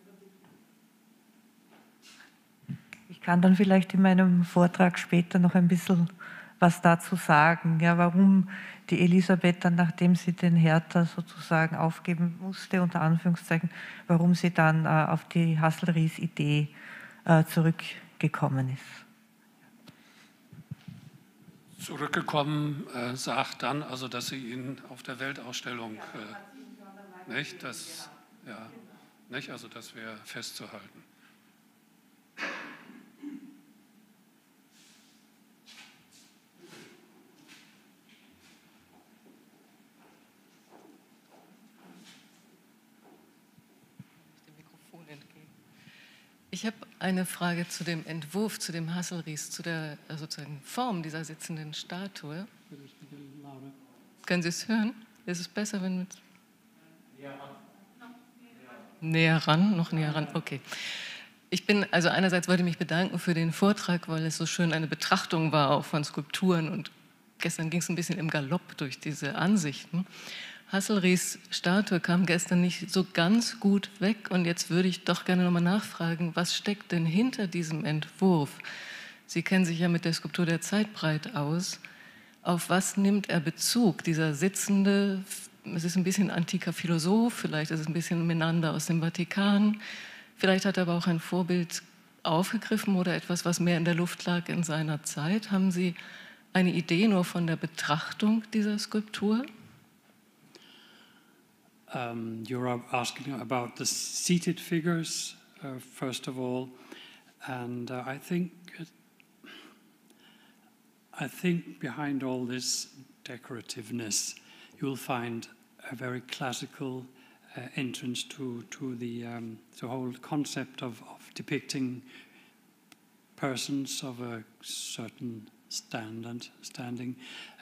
Ich kann dann vielleicht in meinem Vortrag später noch ein bisschen was dazu sagen, ja, warum die Elisabeth dann, nachdem sie den Hertha sozusagen aufgeben musste, unter Anführungszeichen, warum sie dann auf die Haselrieth-Idee zurückgekommen ist. Zurückgekommen sagt dann, also, dass sie ihn auf der Weltausstellung, nicht, das, ja, nicht, also das wäre festzuhalten. Ich habe eine Frage zu dem Entwurf, zu dem Haselrieth, zu der sozusagen Form dieser sitzenden Statue. Können Sie es hören? Ist es besser, wenn wir näher ran? Noch näher ran, okay. Also einerseits wollte ich mich bedanken für den Vortrag, weil es so schön eine Betrachtung war, auch von Skulpturen, und gestern ging es ein bisschen im Galopp durch diese Ansichten. Haselrieths Statue kam gestern nicht so ganz gut weg, und jetzt würde ich doch gerne nochmal nachfragen, was steckt denn hinter diesem Entwurf? Sie kennen sich ja mit der Skulptur der Zeitbreit aus. Auf was nimmt er Bezug? Dieser sitzende, es ist ein bisschen antiker Philosoph, vielleicht ist es ein bisschen Menander aus dem Vatikan, vielleicht hat er aber auch ein Vorbild aufgegriffen oder etwas, was mehr in der Luft lag in seiner Zeit. Haben Sie eine Idee nur von der Betrachtung dieser Skulptur? You're asking about the seated figures, first of all, and I think behind all this decorativeness, you'll find a very classical entrance to the whole concept of depicting persons of a certain standing.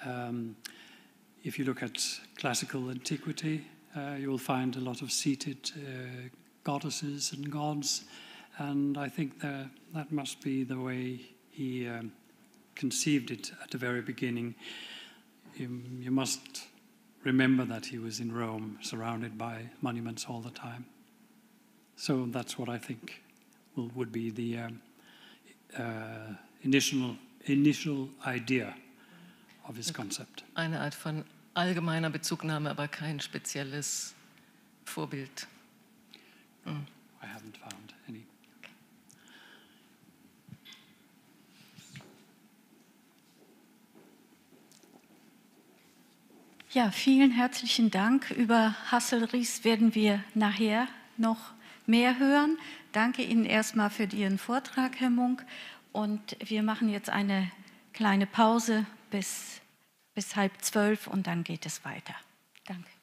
If you look at classical antiquity, you will find a lot of seated goddesses and gods, and I think that must be the way he conceived it at the very beginning. You must remember that he was in Rome, surrounded by monuments all the time. So that's what I think would be the initial idea of his concept. Eine Art von allgemeiner Bezugnahme, aber kein spezielles Vorbild. I haven't found any. Ja, vielen herzlichen Dank. Über Haselrieth werden wir nachher noch mehr hören. Danke Ihnen erstmal für Ihren Vortrag, Herr Munk. Und wir machen jetzt eine kleine Pause bis 11:30 und dann geht es weiter. Danke.